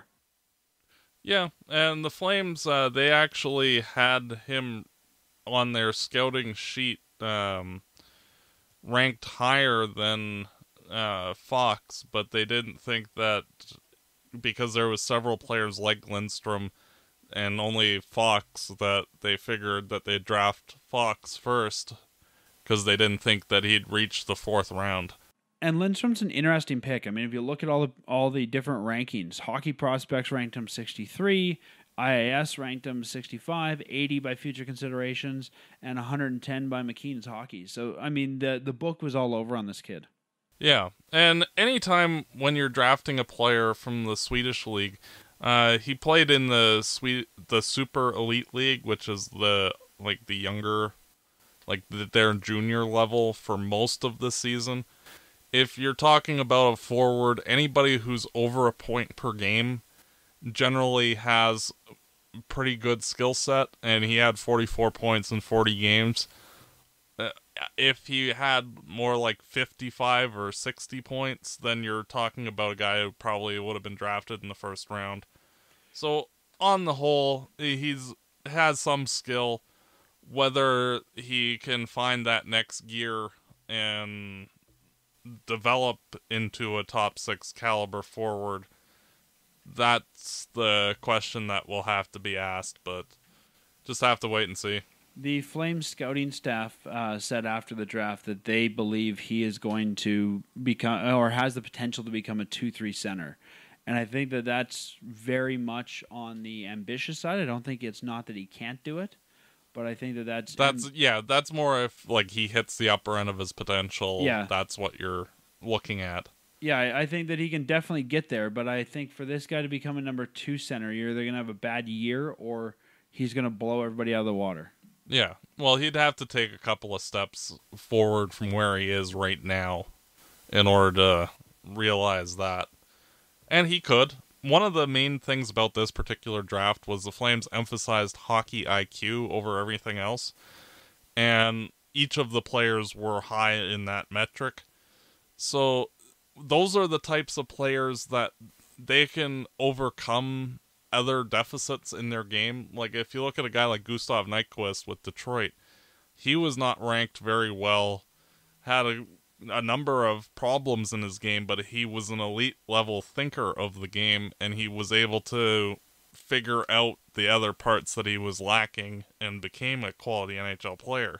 Yeah, and the Flames, uh, they actually had him on their scouting sheet um, ranked higher than uh, Fox, but they didn't think that because there was several players like Lindstrom and only Fox that they figured that they'd draft Fox first because they didn't think that he'd reach the fourth round. And Lindstrom's an interesting pick. I mean, if you look at all the all the different rankings, Hockey Prospects ranked him sixty-three, I A S ranked him sixty-five, eighty by Future Considerations, and one hundred ten by McKeen's Hockey. So, I mean, the the book was all over on this kid. Yeah, and anytime when you're drafting a player from the Swedish league, uh, he played in the Swe- the Super Elite League, which is the like the younger, like the, their junior level for most of the season. If you're talking about a forward, anybody who's over a point per game generally has a pretty good skill set, and he had forty-four points in forty games. Uh, if he had more like fifty-five or sixty points, then you're talking about a guy who probably would have been drafted in the first round. So, on the whole, he's has some skill. Whether he can find that next gear and develop into a top six caliber forward, that's the question that will have to be asked, but just have to wait and see. The Flames scouting staff uh, said after the draft that they believe he is going to become, or has the potential to become, a two three center. And I think that that's very much on the ambitious side. I don't think it's not that he can't do it, but I think that that's... That's, yeah, that's more if, like, he hits the upper end of his potential. Yeah. That's what you're looking at. Yeah, I I think that he can definitely get there, but I think for this guy to become a number two center, you're either going to have a bad year or he's going to blow everybody out of the water. Yeah, well, he'd have to take a couple of steps forward from where he is right now in order to realize that. And he could. One of the main things about this particular draft was the Flames emphasized hockey I Q over everything else, and each of the players were high in that metric. So those are the types of players that they can overcome other deficits in their game. Like, if you look at a guy like Gustav Nyquist with Detroit, he was not ranked very well, had a, a number of problems in his game, but he was an elite level thinker of the game, and he was able to figure out the other parts that he was lacking and became a quality N H L player.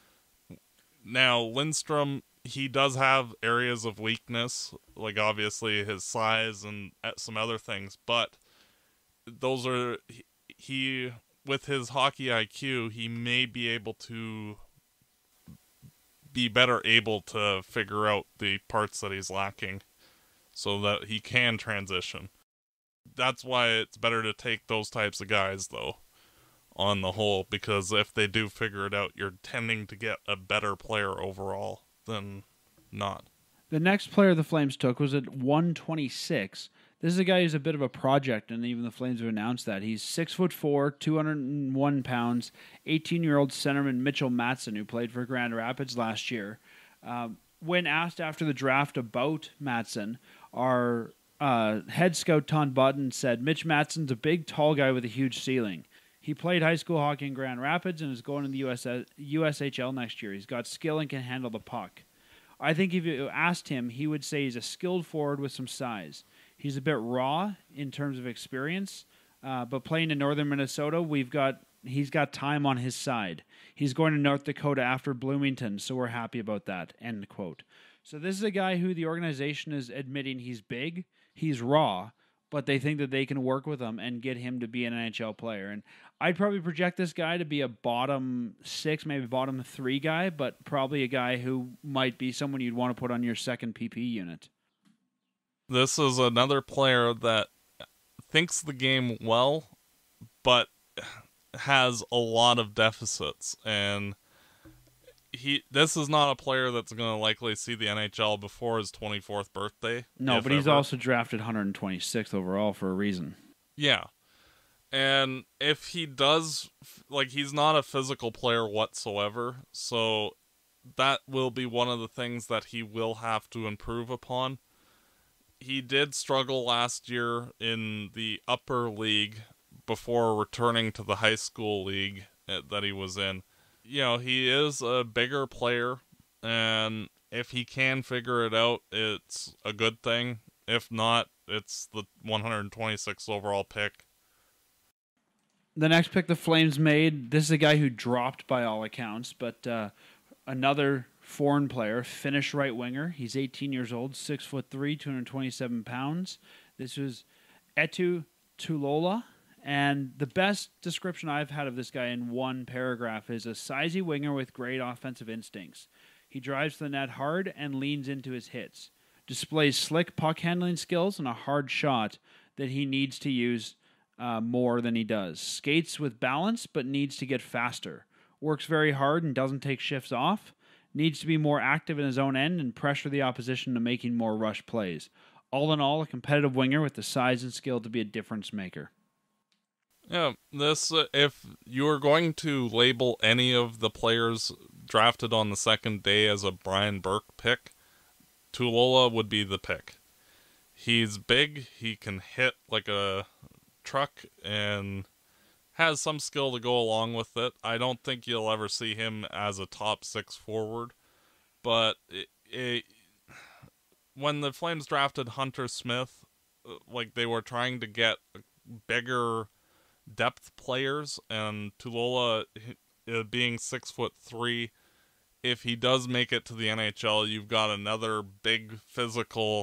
Now, Lindstrom, he does have areas of weakness, like obviously his size and some other things, but those are, he, with his hockey I Q, he may be able to be better able to figure out the parts that he's lacking so that he can transition. That's why it's better to take those types of guys, though, on the whole, because if they do figure it out, you're tending to get a better player overall than not. The next player the Flames took was at one twenty-six. This is a guy who's a bit of a project, and even the Flames have announced that. He's six foot four, two hundred one pounds, eighteen-year-old centerman Mitchell Matson, who played for Grand Rapids last year. Um, when asked after the draft about Matson, our uh, head scout Ton Button said, "Mitch Matson's a big, tall guy with a huge ceiling. He played high school hockey in Grand Rapids and is going to the U S U S H L next year. He's got skill and can handle the puck." I think if you asked him, he would say he's a skilled forward with some size. He's a bit raw in terms of experience, uh, but playing in northern Minnesota, we've got he's got time on his side. He's going to North Dakota after Bloomington, so we're happy about that, end quote. So this is a guy who the organization is admitting he's big, he's raw, but they think that they can work with him and get him to be an N H L player. And I'd probably project this guy to be a bottom six, maybe bottom three guy, but probably a guy who might be someone you'd want to put on your second P P unit. This is another player that thinks the game well, but has a lot of deficits, and he this is not a player that's going to likely see the N H L before his twenty-fourth birthday. No, but he's ever. also drafted one hundred twenty-sixth overall for a reason. Yeah. And if he does, like, he's not a physical player whatsoever, so that will be one of the things that he will have to improve upon. He did struggle last year in the upper league before returning to the high school league that he was in. You know, he is a bigger player, and if he can figure it out, it's a good thing. If not, it's the one hundred twenty-sixth overall pick. The next pick the Flames made, this is a guy who dropped by all accounts, but uh, another foreign player, Finnish right winger. He's eighteen years old, six foot three, two hundred twenty-seven pounds. This was Eetu Tulola. And the best description I've had of this guy in one paragraph is a sizey winger with great offensive instincts. He drives the net hard and leans into his hits. Displays slick puck handling skills and a hard shot that he needs to use uh, more than he does. Skates with balance but needs to get faster. Works very hard and doesn't take shifts off. Needs to be more active in his own end and pressure the opposition to making more rush plays. All in all, a competitive winger with the size and skill to be a difference maker. Yeah, this, uh, if you're going to label any of the players drafted on the second day as a Brian Burke pick, Tulola would be the pick. He's big, he can hit like a truck, and has some skill to go along with it. I don't think you'll ever see him as a top six forward, but it, it, when the Flames drafted Hunter Smith, like, they were trying to get bigger depth players, and Tulola, uh, being six foot three, if he does make it to the N H L, you've got another big physical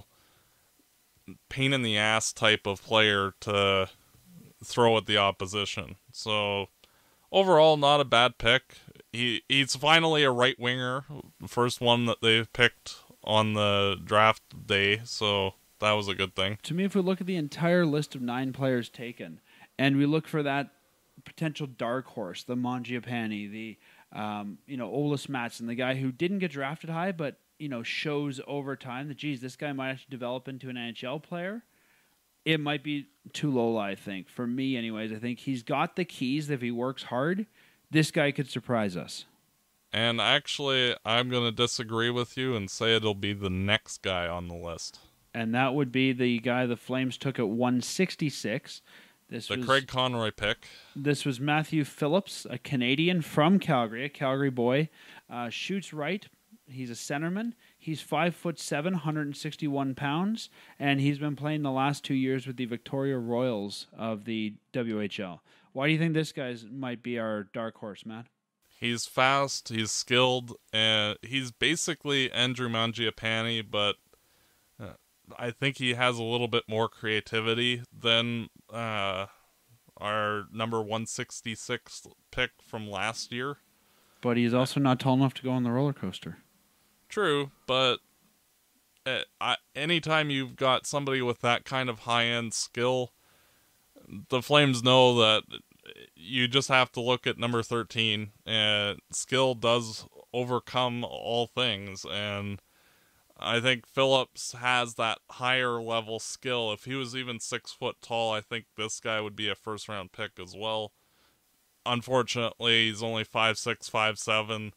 pain in the ass type of player to throw at the opposition. So overall, not a bad pick. He he's finally a right winger, first one that they picked on the draft day, so that was a good thing. To me, if we look at the entire list of nine players taken, and we look for that potential dark horse, the Mangiapane, the um, you know Olis Mattsson, the guy who didn't get drafted high, but you know shows over time that geez, this guy might actually develop into an N H L player. It might be Tulola, I think. For me, anyways, I think he's got the keys that if he works hard, this guy could surprise us. And actually, I'm going to disagree with you and say it'll be the next guy on the list. And that would be the guy the Flames took at one sixty-six. This the was, Craig Conroy pick. This was Matthew Phillips, a Canadian from Calgary, a Calgary boy. Uh, shoots right. He's a centerman. He's five foot seven, one hundred sixty-one pounds, and he's been playing the last two years with the Victoria Royals of the W H L. Why do you think this guy might be our dark horse, Matt? He's fast. He's skilled, and he's basically Andrew Mangiapane, but uh, I think he has a little bit more creativity than uh, our number one sixty-six pick from last year. But he's also not tall enough to go on the roller coaster. True, but uh, I, anytime you've got somebody with that kind of high-end skill, the Flames know that you just have to look at number thirteen, and skill does overcome all things, and I think Phillips has that higher level skill. If he was even six foot tall, I think this guy would be a first round pick as well. Unfortunately, he's only five six, five seven.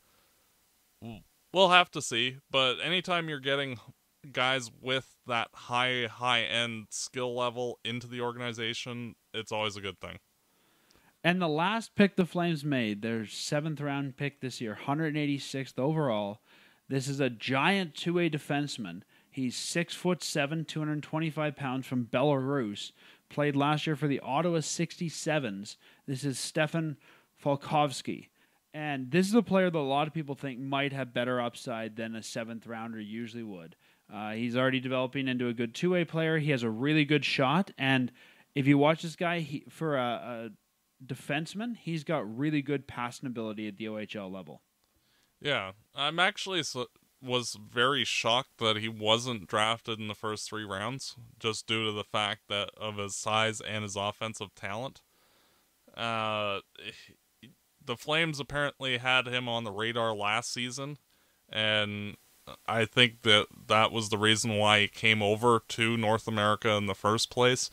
We'll have to see, but anytime you're getting guys with that high, high-end skill level into the organization, it's always a good thing. And the last pick the Flames made, their seventh round pick this year, one hundred eighty-sixth overall. This is a giant two-way defenseman. He's six foot seven, two hundred twenty-five pounds from Belarus. Played last year for the Ottawa sixty-sevens. This is Stefan Falkovsky. And this is a player that a lot of people think might have better upside than a seventh rounder usually would. Uh, he's already developing into a good two-way player. He has a really good shot, and if you watch this guy, he, for a, a defenseman, he's got really good passing ability at the O H L level. Yeah, I'm actually so, was very shocked that he wasn't drafted in the first three rounds, just due to the fact that of his size and his offensive talent. Uh, the Flames apparently had him on the radar last season, and I think that that was the reason why he came over to North America in the first place.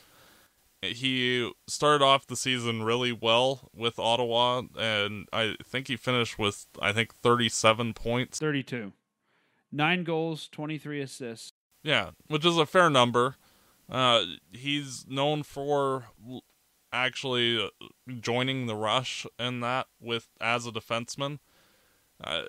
He started off the season really well with Ottawa, and I think he finished with, I think, thirty-seven points. thirty-two. Nine goals, twenty-three assists. Yeah, which is a fair number. Uh, he's known for actually joining the rush and that with as a defenseman. Uh,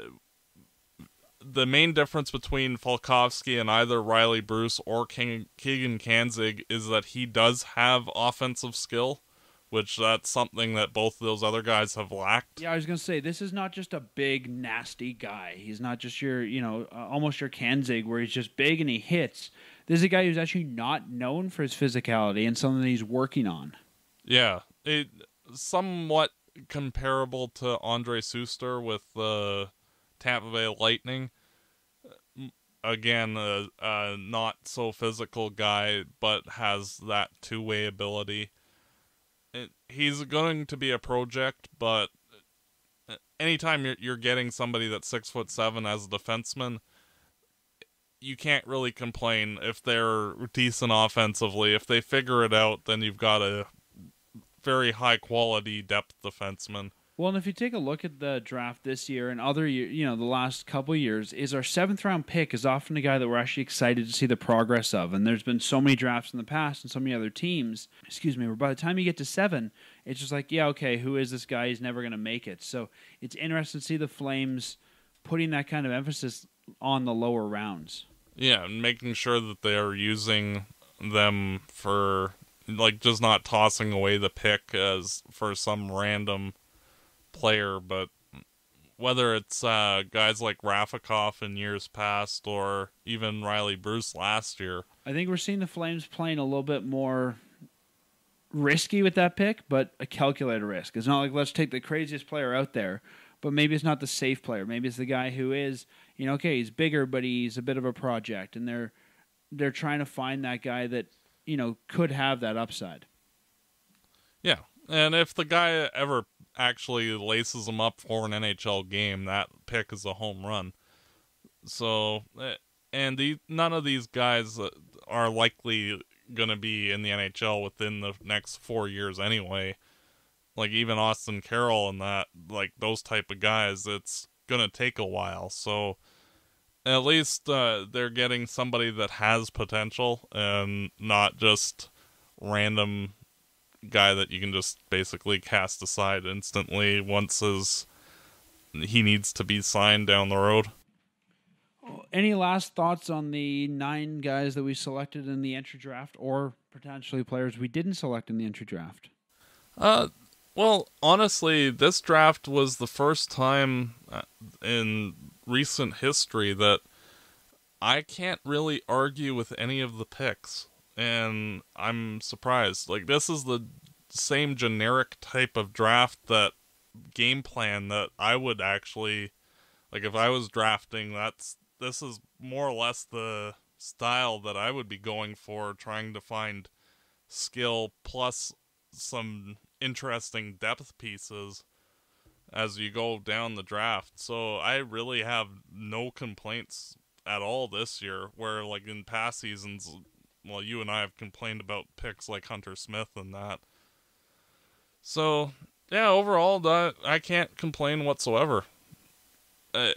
the main difference between Falkowski and either Riley Bruce or King, Keegan Kanzig is that he does have offensive skill, which that's something that both of those other guys have lacked. Yeah, I was going to say, this is not just a big, nasty guy. He's not just your, you know, uh, almost your Kanzig, where he's just big and he hits. This is a guy who's actually not known for his physicality and something that he's working on. Yeah, it somewhat comparable to Andre Suster with the uh, Tampa Bay Lightning. Again, a, a not so physical guy, but has that two-way ability. It, he's going to be a project, but anytime you're, you're getting somebody that's six foot seven as a defenseman, you can't really complain if they're decent offensively. If they figure it out, then you've got a very high-quality depth defenseman. Well, and if you take a look at the draft this year and other year, you know, the last couple of years, is our seventh round pick is often a guy that we're actually excited to see the progress of. And there's been so many drafts in the past and so many other teams, excuse me, where by the time you get to seven, it's just like, yeah, okay, who is this guy? He's never going to make it. So it's interesting to see the Flames putting that kind of emphasis on the lower rounds. Yeah, and making sure that they are using them for, like, just not tossing away the pick as for some random player, but whether it's uh, guys like Rafikoff in years past or even Riley Bruce last year. I think we're seeing the Flames playing a little bit more risky with that pick, but a calculated risk. It's not like, let's take the craziest player out there, but maybe it's not the safe player. Maybe it's the guy who is, you know, okay, he's bigger, but he's a bit of a project, and they're they're trying to find that guy that, you know, could have that upside. Yeah, and if the guy ever actually laces them up for an N H L game, that pick is a home run. So, and the none of these guys are likely going to be in the N H L within the next four years anyway. Like even Austin Carroll and that, like those type of guys, it's going to take a while. So at least uh, they're getting somebody that has potential and not just random guy that you can just basically cast aside instantly once his, he needs to be signed down the road. Any last thoughts on the nine guys that we selected in the entry draft, or potentially players we didn't select in the entry draft? Uh, well, honestly, this draft was the first time in recent history that I can't really argue with any of the picks. And I'm surprised. Like, this is the same generic type of draft, that game plan that I would actually, like, if I was drafting, that's, this is more or less the style that I would be going for, trying to find skill plus some interesting depth pieces as you go down the draft. So I really have no complaints at all this year, where, like, in past seasons, well, you and I have complained about picks like Hunter Smith and that. So, yeah, overall, that, I can't complain whatsoever. Uh,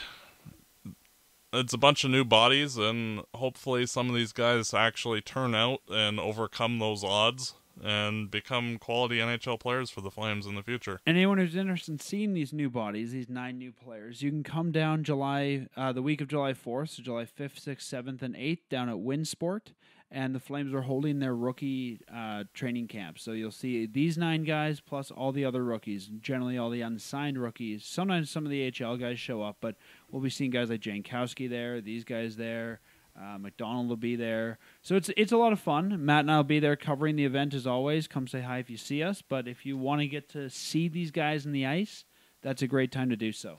it's a bunch of new bodies, and hopefully some of these guys actually turn out and overcome those odds and become quality N H L players for the Flames in the future. Anyone who's interested in seeing these new bodies, these nine new players, you can come down July, uh, the week of July fourth, so July fifth, sixth, seventh, and eighth, down at Winsport. And the Flames are holding their rookie uh, training camp. So you'll see these nine guys plus all the other rookies, generally all the unsigned rookies. Sometimes some of the A H L guys show up, but we'll be seeing guys like Jankowski there, these guys there, Uh, McDonald will be there. So it's it's a lot of fun. Matt and I will be there covering the event as always. Come say hi if you see us. But if you want to get to see these guys in the ice, that's a great time to do so.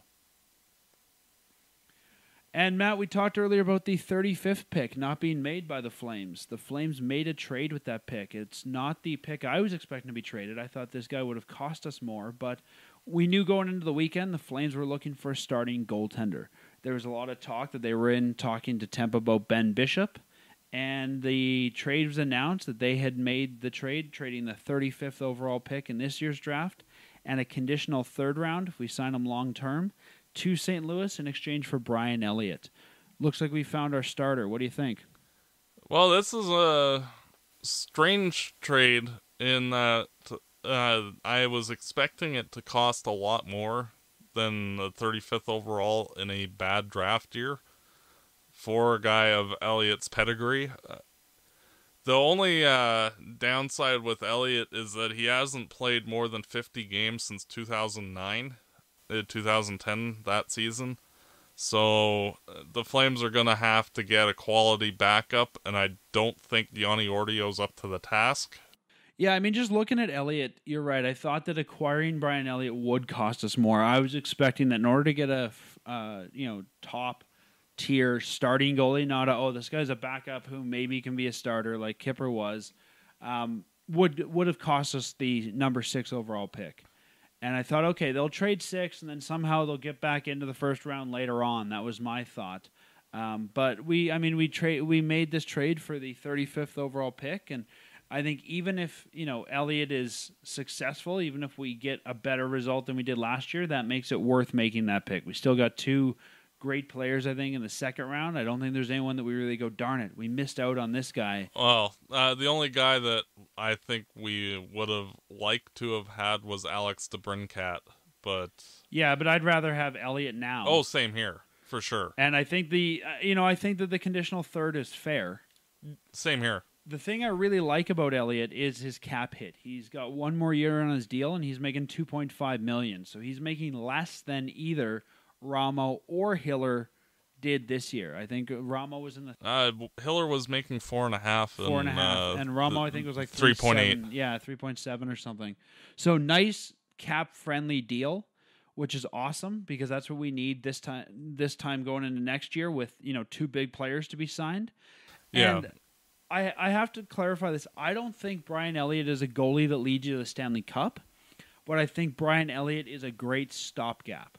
And Matt, we talked earlier about the thirty-fifth pick not being made by the Flames. The Flames made a trade with that pick. It's not the pick I was expecting to be traded. I thought this guy would have cost us more, but we knew going into the weekend the Flames were looking for a starting goaltender. There was a lot of talk that they were in talking to Tampa about Ben Bishop, and the trade was announced that they had made the trade, trading the thirty-fifth overall pick in this year's draft and a conditional third round if we sign him long-term to Saint Louis in exchange for Brian Elliott. Looks like we found our starter. What do you think? Well, this is a strange trade in that uh, I was expecting it to cost a lot more than the thirty-fifth overall in a bad draft year for a guy of Elliott's pedigree. Uh, the only uh, downside with Elliott is that he hasn't played more than fifty games since two thousand nine, uh, two thousand ten, that season. So uh, the Flames are going to have to get a quality backup, and I don't think Yanni Ordio's up to the task. Yeah, I mean, just looking at Elliott, you're right. I thought that acquiring Brian Elliott would cost us more. I was expecting that in order to get a uh, you know top tier starting goalie, not a, oh, this guy's a backup who maybe can be a starter like Kipper was, um, would would have cost us the number six overall pick. And I thought, okay, they'll trade six, and then somehow they'll get back into the first round later on. That was my thought. Um, but we, I mean, we trade we made this trade for the thirty-fifth overall pick, and I think even if, you know, Elliott is successful, even if we get a better result than we did last year, that makes it worth making that pick. We still got two great players, I think, in the second round. I don't think there's anyone that we really go, darn it, we missed out on this guy. Well, uh, the only guy that I think we would have liked to have had was Alex DeBrincat, but... Yeah, but I'd rather have Elliott now. Oh, same here, for sure. And I think the, uh, you know, I think that the conditional third is fair. Same here. The thing I really like about Elliott is his cap hit. He's got one more year on his deal, and he's making two point five million dollars. So he's making less than either Ramo or Hiller did this year. I think Ramo was in the... Uh, Hiller was making four and a half. Four and, and a half. Uh, and Ramo, I think, was like three point eight. Yeah, three point seven or something. So nice cap-friendly deal, which is awesome because that's what we need this time this time going into next year with, you know, two big players to be signed. Yeah. And I, I have to clarify this. I don't think Brian Elliott is a goalie that leads you to the Stanley Cup, but I think Brian Elliott is a great stopgap.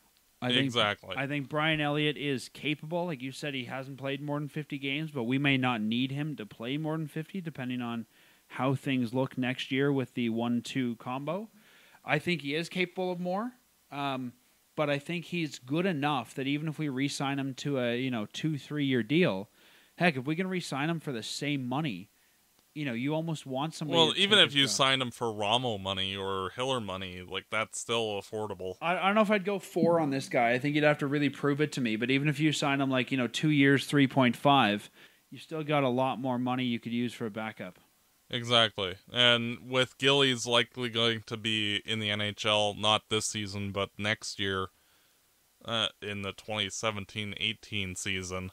I think, exactly. I think Brian Elliott is capable. Like you said, he hasn't played more than fifty games, but we may not need him to play more than fifty, depending on how things look next year with the one two combo. I think he is capable of more, um, but I think he's good enough that even if we re-sign him to a you know two, three-year deal, heck, if we can re-sign him for the same money, you know, you almost want somebody... Well, to even take if his you job. signed him for Ramo money or Hiller money, like, that's still affordable. I, I don't know if I'd go four on this guy. I think you'd have to really prove it to me. But even if you sign him, like, you know, two years, three point five, you still got a lot more money you could use for a backup. Exactly. And with Gillies likely going to be in the N H L, not this season, but next year, uh, in the twenty seventeen eighteen season,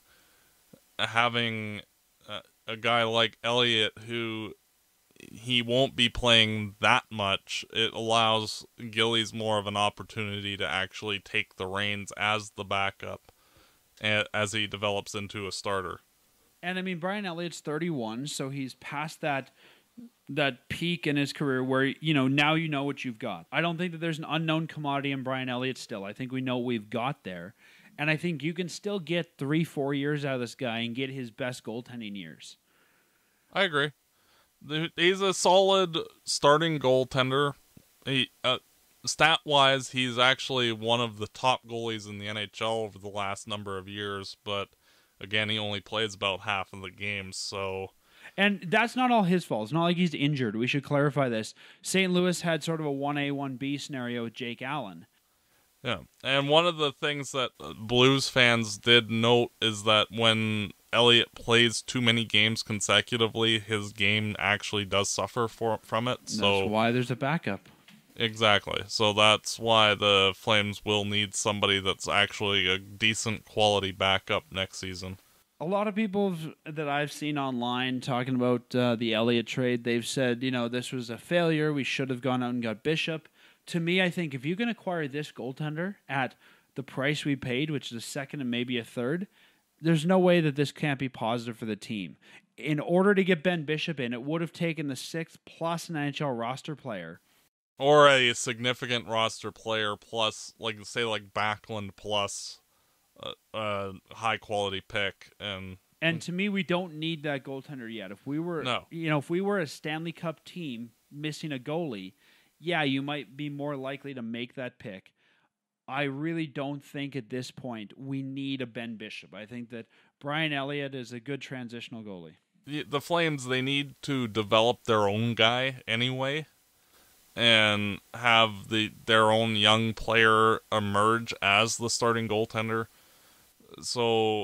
having uh, a guy like Elliott who he won't be playing that much, it allows Gillies more of an opportunity to actually take the reins as the backup as he develops into a starter. And I mean, Brian Elliott's thirty-one, so he's past that that peak in his career where, you know, now you know what you've got. I don't think that there's an unknown commodity in Brian Elliott still. I think we know what we've got there. And I think you can still get three, four years out of this guy and get his best goaltending years. I agree. He's a solid starting goaltender. He, uh, stat-wise, he's actually one of the top goalies in the N H L over the last number of years, but again, he only plays about half of the games, so... And that's not all his fault. It's not like he's injured. We should clarify this. Saint Louis had sort of a one A, one B scenario with Jake Allen. Yeah, and one of the things that Blues fans did note is that when Elliott plays too many games consecutively, his game actually does suffer for, from it. So that's why there's a backup. Exactly. So that's why the Flames will need somebody that's actually a decent quality backup next season. A lot of people that I've seen online talking about uh, the Elliott trade, they've said, you know, this was a failure. We should have gone out and got Bishop. To me, I think if you can acquire this goaltender at the price we paid, which is a second and maybe a third, there's no way that this can't be positive for the team. In order to get Ben Bishop in, it would have taken the sixth plus an N H L roster player. Or a significant roster player plus, like, say, like Backlund plus a, a high-quality pick. And and to me, we don't need that goaltender yet. If we were, no. you know, if we were a Stanley Cup team missing a goalie, yeah, you might be more likely to make that pick. I really don't think at this point we need a Ben Bishop. I think that Brian Elliott is a good transitional goalie. The, the Flames, they need to develop their own guy anyway and have the their own young player emerge as the starting goaltender. So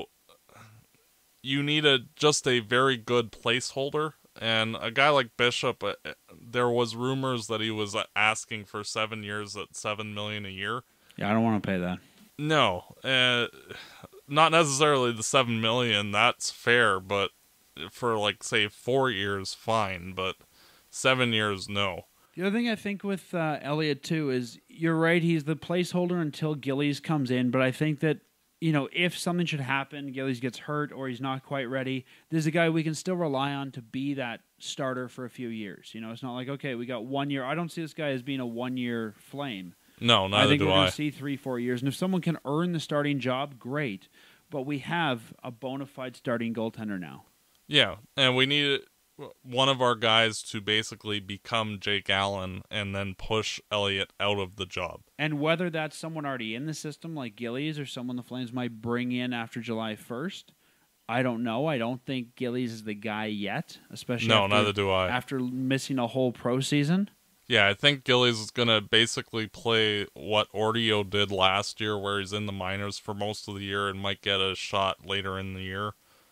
you need a just a very good placeholder. And a guy like Bishop, uh, there was rumors that he was asking for seven years at seven million dollars a year. Yeah, I don't want to pay that. No, uh, not necessarily the seven million. That's fair, but for like say four years, fine. But seven years, no. The other thing I think with uh, Elliott too is you're right. He's the placeholder until Gillies comes in. But I think that you know if something should happen, Gillies gets hurt or he's not quite ready. There's a guy we can still rely on to be that starter for a few years. You know, it's not like okay, we got one year. I don't see this guy as being a one-year Flame. No, neither I think do we're I. going to see three, four years. And if someone can earn the starting job, great. But we have a bona fide starting goaltender now. Yeah, and we need one of our guys to basically become Jake Allen and then push Elliott out of the job. And whether that's someone already in the system like Gillies or someone the Flames might bring in after July first, I don't know. I don't think Gillies is the guy yet, especially no, after, neither do I. after missing a whole pro season. Yeah, I think Gillies is going to basically play what Ordio did last year, where he's in the minors for most of the year and might get a shot later in the year.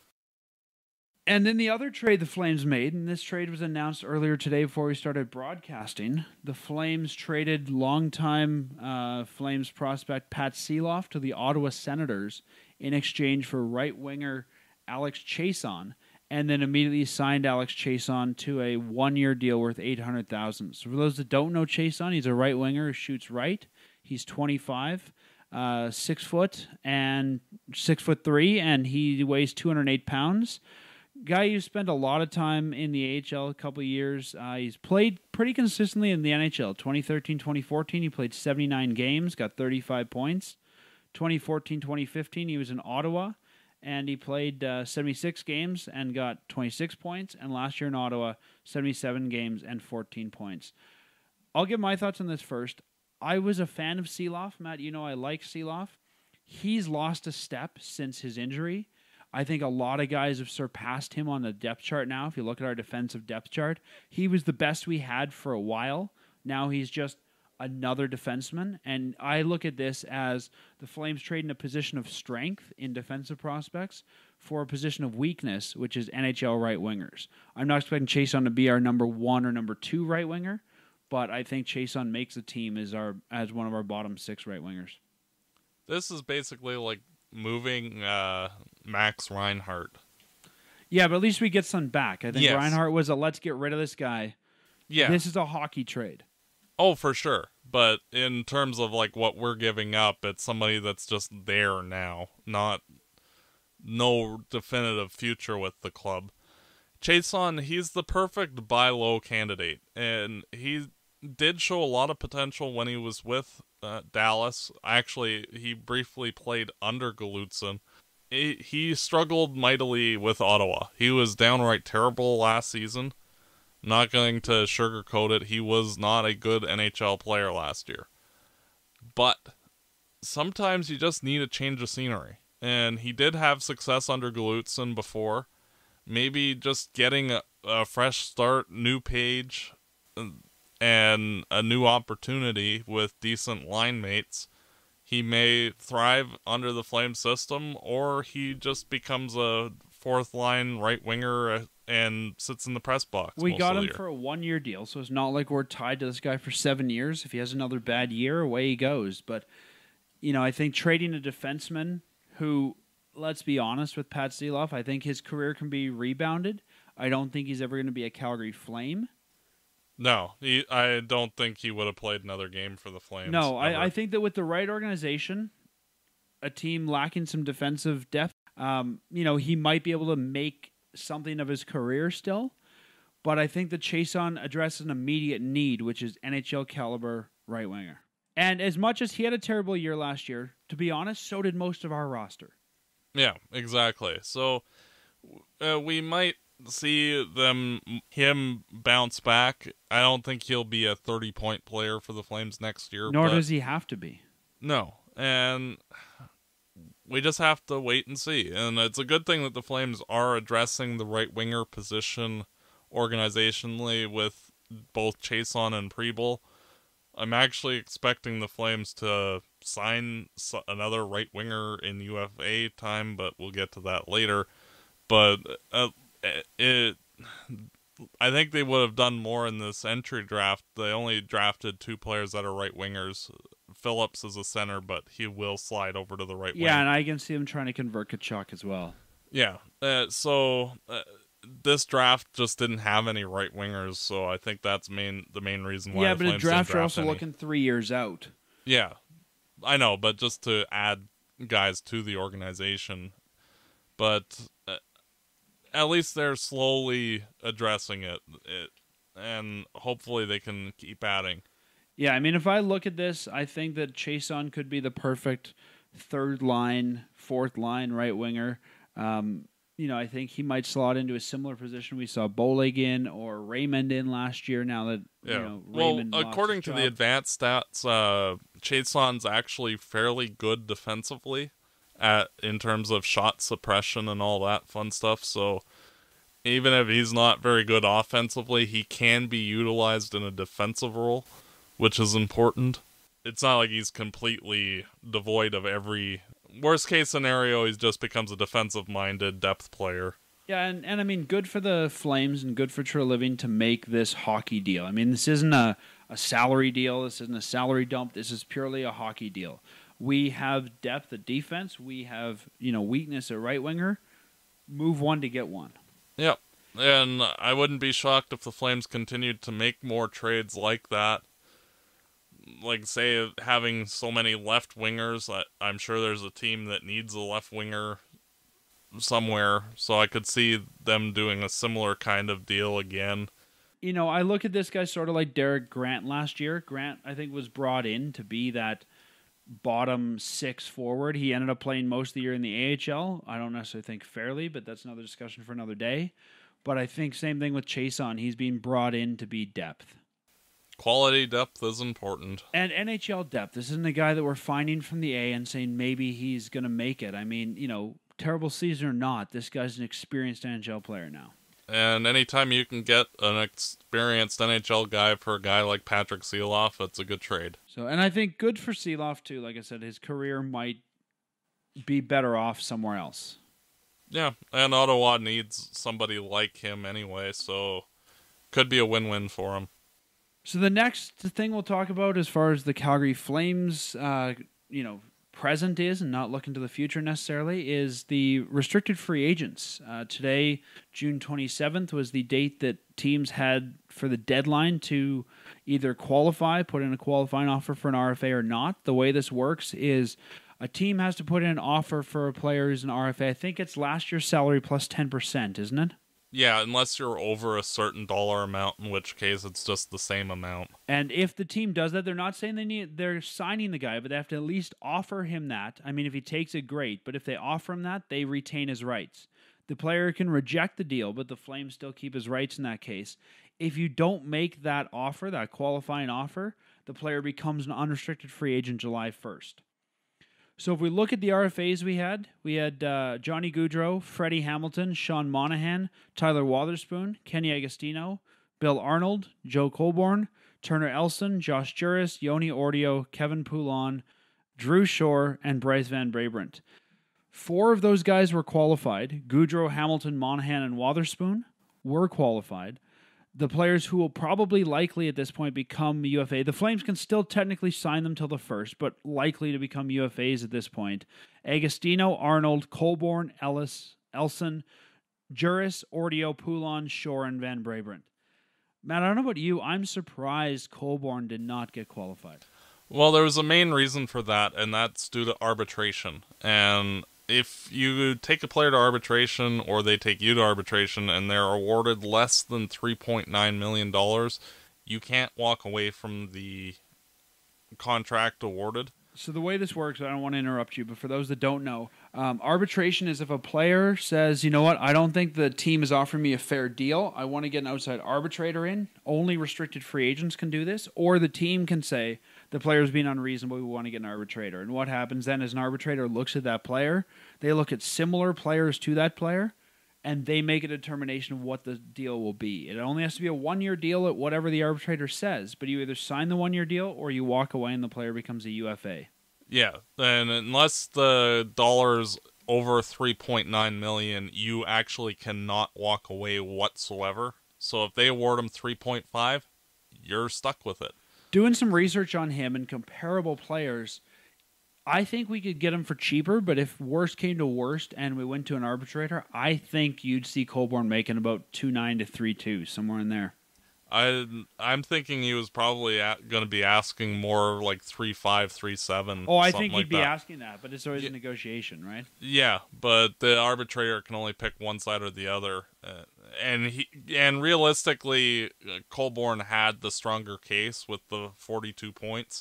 And then the other trade the Flames made, and this trade was announced earlier today before we started broadcasting, the Flames traded longtime uh, Flames prospect Pat Seeloff to the Ottawa Senators in exchange for right winger Alex Chason, and then immediately signed Alex Chason to a one-year deal worth eight hundred thousand dollars. So for those that don't know Chason, he's a right winger who shoots right. He's twenty-five, uh, six foot and six foot three, and he weighs two hundred eight pounds. Guy who spent a lot of time in the A H L a couple of years. Uh, he's played pretty consistently in the N H L. twenty thirteen twenty fourteen, he played seventy-nine games, got thirty-five points. twenty fourteen twenty fifteen, he was in Ottawa, and he played uh, seventy-six games and got twenty-six points. And last year in Ottawa, seventy-seven games and fourteen points. I'll give my thoughts on this first. I was a fan of Seeloff. Matt, you know I like Seeloff. He's lost a step since his injury. I think a lot of guys have surpassed him on the depth chart now. If you look at our defensive depth chart, he was the best we had for a while. Now he's just another defenseman. And I look at this as the Flames trading a position of strength in defensive prospects for a position of weakness, which is N H L right wingers. I'm not expecting Chason to be our number one or number two right winger, but I think Chason makes the team as our as one of our bottom six right wingers. This is basically like moving uh, Max Reinhart. Yeah, but at least we get some back. I think yes. Reinhart was a let's get rid of this guy. Yeah. This is a hockey trade. Oh, for sure. But in terms of like what we're giving up, it's somebody that's just there now, not no definitive future with the club. Chason, he's the perfect buy low candidate, and he did show a lot of potential when he was with uh, Dallas. Actually, he briefly played under Gulutzan. He, he struggled mightily with Ottawa. He was downright terrible last season. Not going to sugarcoat it, he was not a good N H L player last year. But sometimes you just need a change of scenery. And he did have success under Gulutzan before. Maybe just getting a, a fresh start, new page, and a new opportunity with decent line mates, he may thrive under the Flame system, or he just becomes a fourth line right winger and sits in the press box. We got him year. for a one-year deal, so it's not like we're tied to this guy for seven years. If he has another bad year, away he goes. But, you know, I think trading a defenseman who, let's be honest with Pat Stieloff. I think his career can be rebounded. I don't think he's ever going to be a Calgary Flame. No, he, I don't think he would have played another game for the Flames. No, I, I think that with the right organization, a team lacking some defensive depth, um, you know, he might be able to make something of his career still. But I think that Chiasson addresses an immediate need, which is N H L caliber right winger. And as much as he had a terrible year last year, to be honest, so did most of our roster. Yeah, exactly. So uh, we might see them him bounce back. I don't think he'll be a thirty-point player for the Flames next year. Nor but does he have to be. No, and we just have to wait and see. And it's a good thing that the Flames are addressing the right winger position organizationally with both Chiasson and Preble. I'm actually expecting the Flames to sign another right winger in U F A time, but we'll get to that later. But uh, it, I think they would have done more in this entry draft. They only drafted two players that are right wingers. Phillips is a center, but he will slide over to the right wing. Yeah, and I can see him trying to convert Tkachuk as well. Yeah, uh, so uh, this draft just didn't have any right wingers, so I think that's main the main reason why. Yeah, the but a Flames draft didn't you're draft also any. looking three years out. Yeah, I know, but just to add guys to the organization. But uh, at least they're slowly addressing it, it, and hopefully they can keep adding. Yeah, I mean, if I look at this, I think that Chiasson could be the perfect third line, fourth line right winger. Um, you know, I think he might slot into a similar position we saw Bolig in or Raymond in last year. Now that Yeah. you know, well, Raymond lost according his to job. the advanced stats, uh, Chiasson's actually fairly good defensively at in terms of shot suppression and all that fun stuff. So even if he's not very good offensively, he can be utilized in a defensive role, which is important. It's not like he's completely devoid of every... Worst case scenario, he just becomes a defensive-minded depth player. Yeah, and, and I mean, good for the Flames and good for Treliving to make this hockey deal. I mean, this isn't a, a salary deal. This isn't a salary dump. This is purely a hockey deal. We have depth at defense. We have, you know, weakness at right winger. Move one to get one. Yep. And I wouldn't be shocked if the Flames continued to make more trades like that. Like, say, having so many left wingers, I, I'm sure there's a team that needs a left winger somewhere, so I could see them doing a similar kind of deal again. You know, I look at this guy sort of like Derek Grant last year. Grant, I think, was brought in to be that bottom six forward. He ended up playing most of the year in the A H L. I don't necessarily think fairly, but that's another discussion for another day. But I think same thing with Chiasson. He's being brought in to be depth. Quality depth is important. And N H L depth. This isn't a guy that we're finding from the A and saying maybe he's going to make it. I mean, you know, terrible season or not, this guy's an experienced N H L player now. And anytime you can get an experienced N H L guy for a guy like Patrick Stieloff, it's a good trade. So, and I think good for Stieloff too. Like I said, his career might be better off somewhere else. Yeah, and Ottawa needs somebody like him anyway, so could be a win-win for him. So the next thing we'll talk about as far as the Calgary Flames, uh, you know, present is, and not looking to the future necessarily, is the restricted free agents. Uh, today, June twenty-seventh, was the date that teams had for the deadline to either qualify, put in a qualifying offer for an R F A or not. The way this works is a team has to put in an offer for a player who's an R F A. I think it's last year's salary plus ten percent, isn't it? Yeah, unless you're over a certain dollar amount, in which case it's just the same amount. And if the team does that, they're not saying they need they're signing the guy, but they have to at least offer him that. I mean, if he takes it, great. But if they offer him that, they retain his rights. The player can reject the deal, but the Flames still keep his rights in that case. If you don't make that offer, that qualifying offer, the player becomes an unrestricted free agent July first. So if we look at the R F As we had, we had uh, Johnny Gaudreau, Freddie Hamilton, Sean Monahan, Tyler Wotherspoon, Kenny Agostino, Bill Arnold, Joe Colborne, Turner Elson, Josh Juris, Yoni Ordio, Kevin Poulon, Drew Shore, and Bryce Van Brabant. Four of those guys were qualified. Gaudreau, Hamilton, Monahan, and Wotherspoon were qualified. the players who will probably likely at this point become U F A. The Flames can still technically sign them till the first, but likely to become U F As at this point. Agostino, Arnold, Colborne, Ellis, Elson, Juris, Ordio, Poulon, Shore, and Van Brabant. Matt, I don't know about you. I'm surprised Colborne did not get qualified. Well, there was a main reason for that, and that's due to arbitration. And if you take a player to arbitration, or they take you to arbitration, and they're awarded less than three point nine million dollars, you can't walk away from the contract awarded. So the way this works, I don't want to interrupt you, but for those that don't know, um, arbitration is if a player says, you know what, I don't think the team is offering me a fair deal. I want to get an outside arbitrator in. Only restricted free agents can do this. Or the team can say, the player's being unreasonable, we want to get an arbitrator. And what happens then is an arbitrator looks at that player, they look at similar players to that player, and they make a determination of what the deal will be. It only has to be a one-year deal at whatever the arbitrator says, but you either sign the one-year deal or you walk away and the player becomes a U F A. Yeah, and unless the dollar's over three point nine million dollars, you actually cannot walk away whatsoever. So if they award him three point five, you're stuck with it. Doing some research on him and comparable players, I think we could get him for cheaper, but if worst came to worst and we went to an arbitrator, I think you'd see Colborne making about two nine to three two, somewhere in there. I, I'm thinking he was probably going to be asking more like three five, three seven. Oh, I think he'd like be that. asking that, but it's always yeah. a negotiation, right? Yeah, but the arbitrator can only pick one side or the other. Uh, and he and realistically, uh, Colborne had the stronger case with the forty-two points.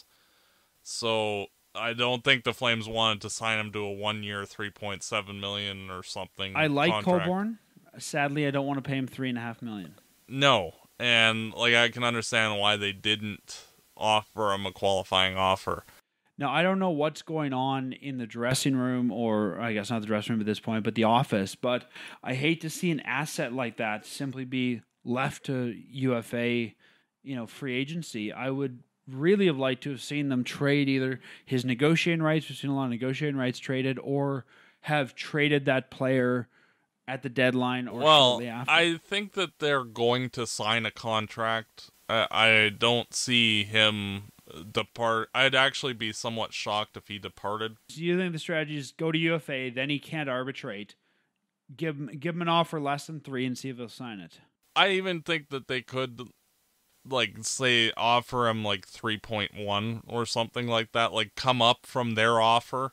So I don't think the Flames wanted to sign him to a one-year, three point seven million dollars or something. I like contract. Colborne. Sadly, I don't want to pay him three and a half million. No. And like I can understand why they didn't offer him a qualifying offer. Now, I don't know what's going on in the dressing room, or I guess not the dressing room at this point, but the office. But I hate to see an asset like that simply be left to U F A, you know, free agency. I would really have liked to have seen them trade either his negotiating rights, we've seen a lot of negotiating rights traded, or have traded that player at the deadline or well, shortly after. I think that they're going to sign a contract. I, I don't see him depart. I'd actually be somewhat shocked if he departed. Do you think the strategy is go to U F A, then he can't arbitrate, give him, give him an offer less than three and see if he'll sign it? I even think that they could, like, say, offer him like three point one or something like that, like come up from their offer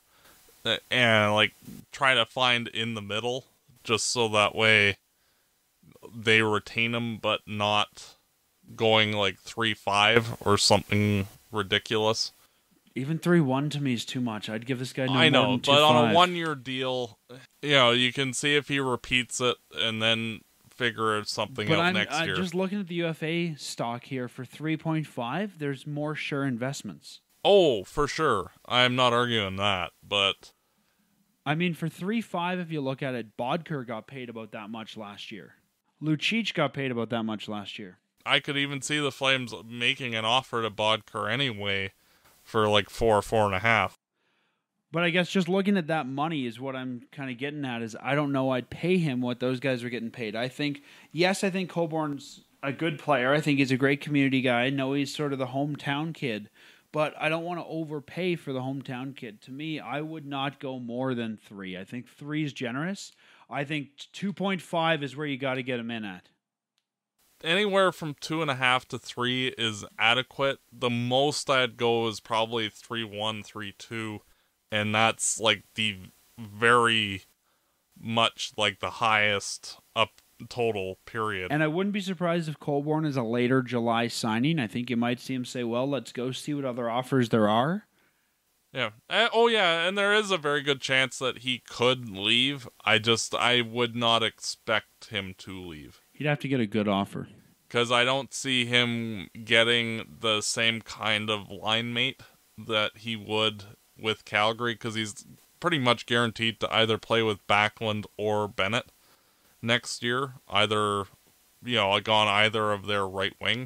and like try to find in the middle. Just so that way they retain him, but not going like three five or something ridiculous. Even three one to me is too much. I'd give this guy no I know, more than but on two five. a one-year deal, you know, you can see if he repeats it and then figure something but out I'm, next I'm year. just looking at the U F A stock here for three point five. There's more sure investments. Oh, for sure. I'm not arguing that, but I mean, for three five, if you look at it, Bodker got paid about that much last year. Lucic got paid about that much last year. I could even see the Flames making an offer to Bodker anyway for like four, four and a half. But I guess just looking at that money is what I'm kind of getting at is I don't know I'd pay him what those guys are getting paid. I think, yes, I think Colborne's a good player. I think he's a great community guy. I know he's sort of the hometown kid. But I don't want to overpay for the hometown kid. To me, I would not go more than three. I think three is generous. I think two point five is where you got to get him in at. Anywhere from two and a half to three is adequate. The most I'd go is probably three one, three two, and that's like the very much like the highest up total, period. And I wouldn't be surprised if Colborne is a later July signing. I think you might see him say, well, let's go see what other offers there are. Yeah. Uh, oh, yeah, and there is a very good chance that he could leave. I just, I would not expect him to leave. He'd have to get a good offer. Because I don't see him getting the same kind of line mate that he would with Calgary, because he's pretty much guaranteed to either play with Backlund or Bennett next year, either, you know, like on either of their right wing.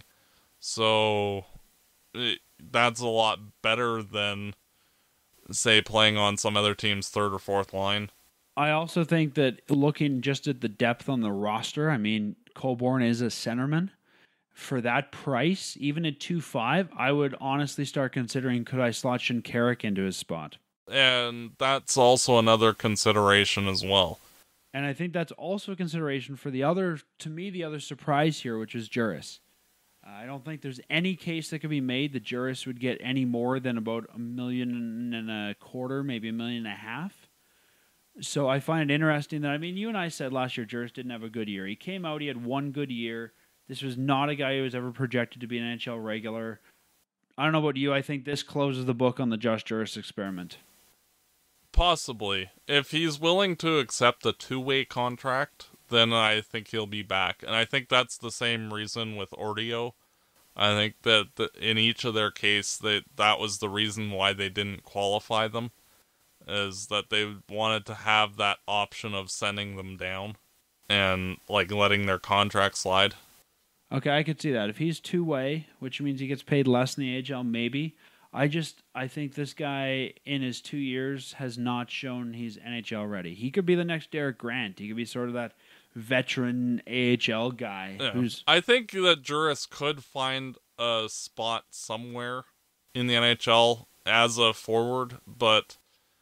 So it, that's a lot better than, say, playing on some other team's third or fourth line. I also think that looking just at the depth on the roster, I mean, Colborne is a centerman. for that price, even at two five, I would honestly start considering, could I slot Shinkarik into his spot? And that's also another consideration as well. And I think that's also a consideration for the other, to me, the other surprise here, which is Juris. Uh, I don't think there's any case that could be made that Juris would get any more than about a million and a quarter, maybe a million and a half. So I find it interesting that, I mean, you and I said last year Juris didn't have a good year. He came out, he had one good year. This was not a guy who was ever projected to be an N H L regular. I don't know about you. I think this closes the book on the Josh Juris experiment. Possibly. If he's willing to accept a two-way contract, then I think he'll be back. And I think that's the same reason with Ordio. I think that the, in each of their case, that that was the reason why they didn't qualify them, is that they wanted to have that option of sending them down and like letting their contract slide. Okay, I could see that. If he's two-way, which means he gets paid less in the A H L, maybe. I just, I think this guy in his two years has not shown he's N H L ready. He could be the next Derek Grant. He could be sort of that veteran A H L guy. Yeah. Who's I think that Juris could find a spot somewhere in the N H L as a forward, but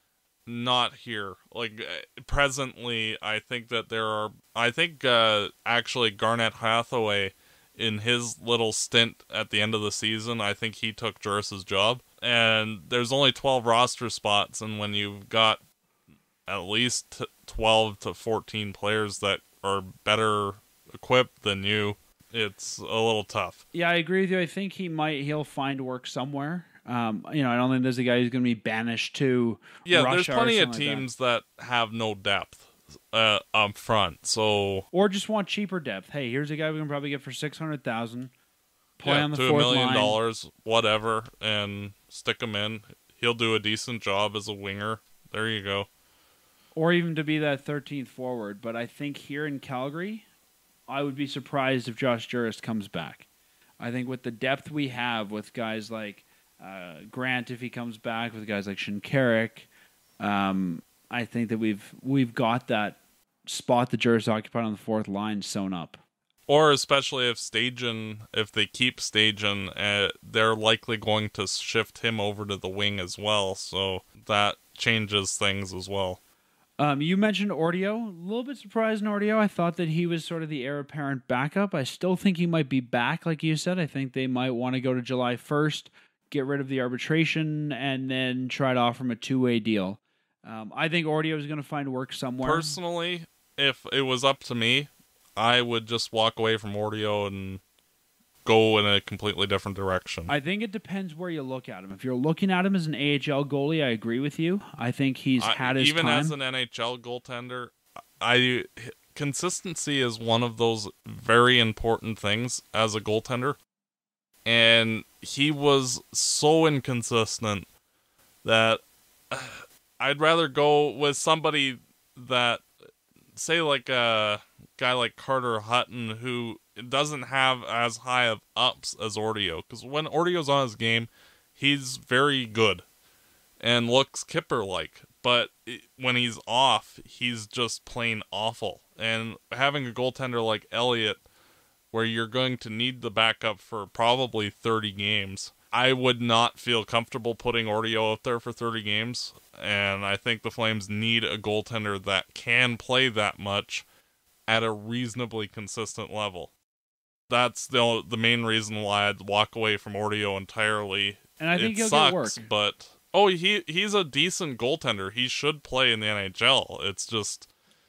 not here. Like, presently, I think that there are, I think uh, actually Garnet Hathaway, in his little stint at the end of the season, I think he took Juris's job. And there's only twelve roster spots, and when you've got at least twelve to fourteen players that are better equipped than you, it's a little tough. Yeah, I agree with you. I think he might, he'll find work somewhere. Um, you know, I don't think there's a guy who's going to be banished to Yeah, Russia there's plenty or of something like teams that. that have no depth uh, up front, so... Or just want cheaper depth. Hey, here's a guy we can probably get for six hundred thousand dollars. Play yeah, on the to fourth a million line. dollars, whatever, and stick him in. He'll do a decent job as a winger. There you go. Or even to be that thirteenth forward. But I think here in Calgary, I would be surprised if Josh Juris comes back. I think with the depth we have with guys like uh, Grant, if he comes back, with guys like Shinkarik, um, I think that we've we've got that spot that Juris occupied on the fourth line sewn up. Or especially if Stajan, if they keep Stajan, uh, they're likely going to shift him over to the wing as well. So that changes things as well. Um, you mentioned Ordio. A little bit surprised in Ordio. I thought that he was sort of the heir apparent backup. I still think he might be back, like you said. I think they might want to go to July first, get rid of the arbitration, and then try to offer him a two-way deal. Um, I think Ordio is going to find work somewhere. Personally, if it was up to me, I would just walk away from Ordio and go in a completely different direction. I think it depends where you look at him. If you're looking at him as an A H L goalie, I agree with you. I think he's had I, his even time. as an N H L goaltender, I consistency is one of those very important things as a goaltender. And he was so inconsistent that I'd rather go with somebody that, say, like a guy like Carter Hutton, who doesn't have as high of ups as Ordio. Because when Ordio's on his game, he's very good and looks Kipper-like. But when he's off, he's just plain awful. And having a goaltender like Elliott, where you're going to need the backup for probably thirty games, I would not feel comfortable putting Ordio out there for thirty games. And I think the Flames need a goaltender that can play that much at a reasonably consistent level. That's the the main reason why I'd walk away from Ordio entirely. And I think it he'll sucks, get work. But oh, he he's a decent goaltender. He should play in the N H L. It's just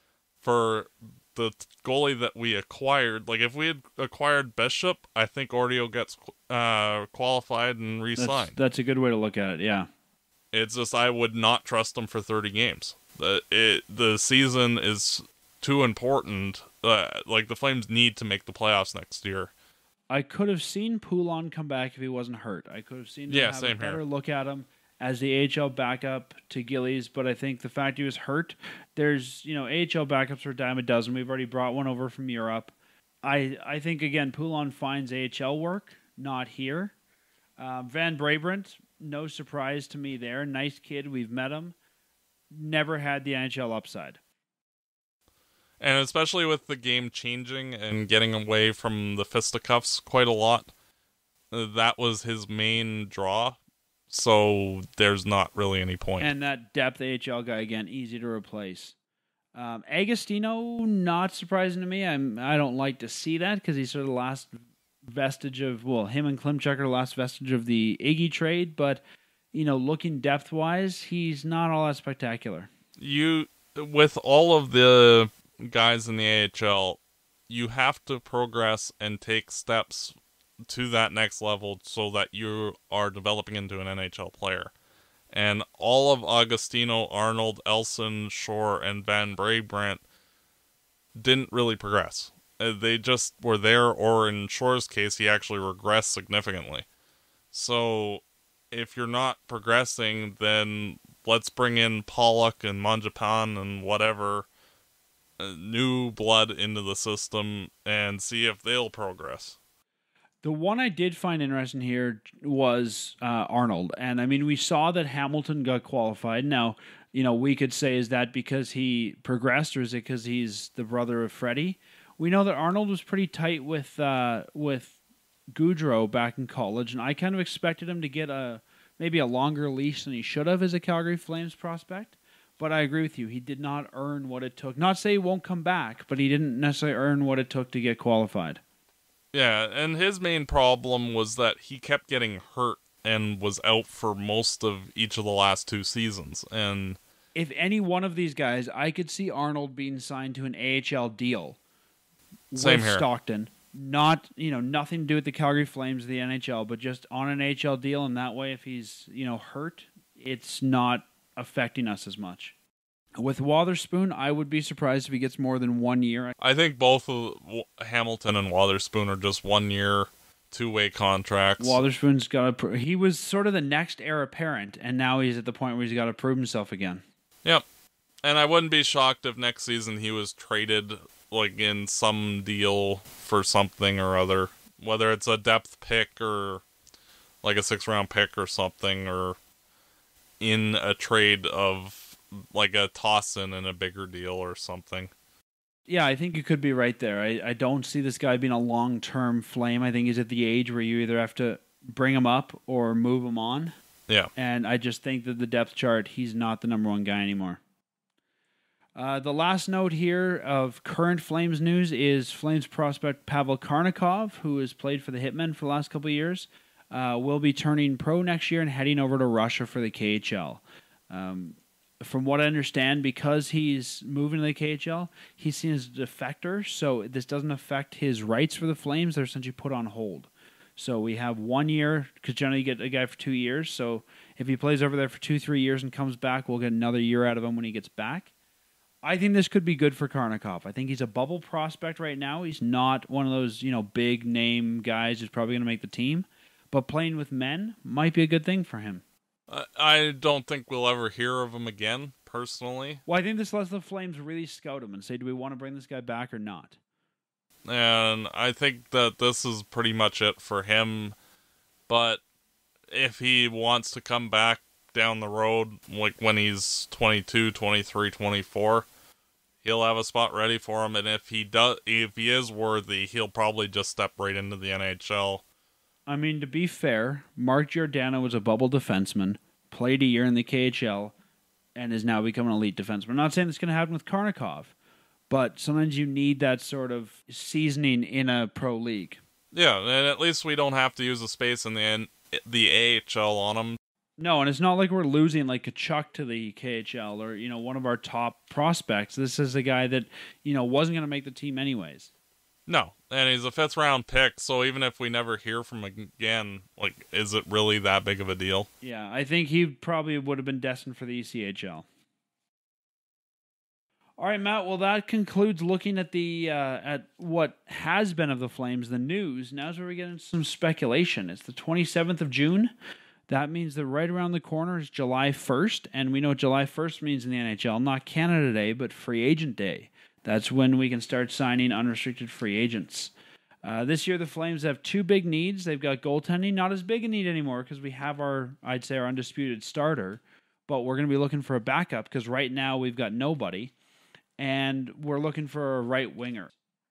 for the goalie that we acquired. Like if we had acquired Bishop, I think Ordio gets uh, qualified and re-signed. That's, that's a good way to look at it. Yeah. It's just I would not trust him for thirty games. The it the season is too important. Uh, like the Flames need to make the playoffs next year. I could have seen Poulon come back if he wasn't hurt. I could have seen him Yeah, have same a better here. look at him as the A H L backup to Gillies, but I think the fact he was hurt, there's, you know, A H L backups are a dime a dozen. We've already brought one over from Europe. I I think, again, Poulon finds A H L work, not here. Um, Van Brabrant, no surprise to me there. Nice kid. We've met him. Never had the N H L upside. And especially with the game changing and getting away from the fisticuffs quite a lot, that was his main draw. So there's not really any point. And that depth A H L guy, again, easy to replace. Um, Agostino, not surprising to me. I'm, I don't like to see that because he's sort of the last vestige of, well, him and Klimchuk are the last vestige of the Iggy trade. But, you know, looking depth-wise, he's not all that spectacular. You, with all of the guys in the A H L, you have to progress and take steps to that next level so that you are developing into an N H L player. And all of Agostino, Arnold, Elson, Shore, and Van Brabant didn't really progress. They just were there, or in Shore's case, he actually regressed significantly. So if you're not progressing, then let's bring in Pollock and Manjapan and whatever new blood into the system and see if they'll progress. The one I did find interesting here was uh, Arnold. And, I mean, we saw that Hamilton got qualified. Now, you know, we could say, is that because he progressed or is it because he's the brother of Freddie? We know that Arnold was pretty tight with uh, with Goudreau back in college, and I kind of expected him to get a maybe a longer leash than he should have as a Calgary Flames prospect. But I agree with you. He did not earn what it took. Not to say he won't come back, but he didn't necessarily earn what it took to get qualified. Yeah, and his main problem was that he kept getting hurt and was out for most of each of the last two seasons. And if any one of these guys, I could see Arnold being signed to an A H L deal Same with here. Stockton. Not, you know, nothing to do with the Calgary Flames, the N H L, but just on an A H L deal, and that way if he's, you know, hurt, it's not affecting us as much. With Wotherspoon, I would be surprised if he gets more than one year. I think both of Hamilton and Wotherspoon are just one-year, two-way contracts. Wotherspoon's got to. He was sort of the next heir apparent, and now he's at the point where he's got to prove himself again. Yep, and I wouldn't be shocked if next season he was traded, like in some deal for something or other, whether it's a depth pick or like a six-round pick or something, or in a trade of like a toss-in in a bigger deal or something. Yeah, I think you could be right there. I, I don't see this guy being a long-term Flame. I think he's at the age where you either have to bring him up or move him on. Yeah. And I just think that the depth chart, he's not the number one guy anymore. Uh, the last note here of current Flames news is Flames prospect Pavel Karnikov, who has played for the Hitmen for the last couple of years, uh, will be turning pro next year and heading over to Russia for the K H L. Um, From what I understand, because he's moving to the K H L, he's seen as a defector, so this doesn't affect his rights for the Flames. They're essentially put on hold. So we have one year, because generally you get a guy for two years. So if he plays over there for two, three years and comes back, we'll get another year out of him when he gets back. I think this could be good for Karnikov. I think he's a bubble prospect right now. He's not one of those, you know, big name guys who's probably going to make the team. But playing with men might be a good thing for him. I don't think we'll ever hear of him again, personally. Well, I think this lets the Flames really scout him and say, do we want to bring this guy back or not? And I think that this is pretty much it for him. But if he wants to come back down the road, like when he's twenty-two, twenty-three, twenty-four, he'll have a spot ready for him. And if he does, if he is worthy, he'll probably just step right into the N H L. I mean, to be fair, Mark Giordano was a bubble defenseman, played a year in the K H L, and is now becoming an elite defenseman. I'm not saying it's going to happen with Karnikov, but sometimes you need that sort of seasoning in a pro league. Yeah, and at least we don't have to use the space in the N- the A H L on him. No, and it's not like we're losing like Kachuk to the K H L or, you know, one of our top prospects. This is a guy that, you know, wasn't going to make the team anyways. No, and he's a fifth round pick, so even if we never hear from him again, like, is it really that big of a deal? Yeah, I think he probably would have been destined for the E C H L. All right, Matt, well, that concludes looking at the uh, at what has been of the Flames, the news. Now's where we get into some speculation. It's the twenty-seventh of June. That means that right around the corner is July first, and we know what July first means in the N H L. Not Canada Day, but Free Agent Day. That's when we can start signing unrestricted free agents. Uh, this year, the Flames have two big needs. They've got goaltending, not as big a need anymore because we have our, I'd say, our undisputed starter. But we're going to be looking for a backup because right now we've got nobody. and we're looking for a right winger.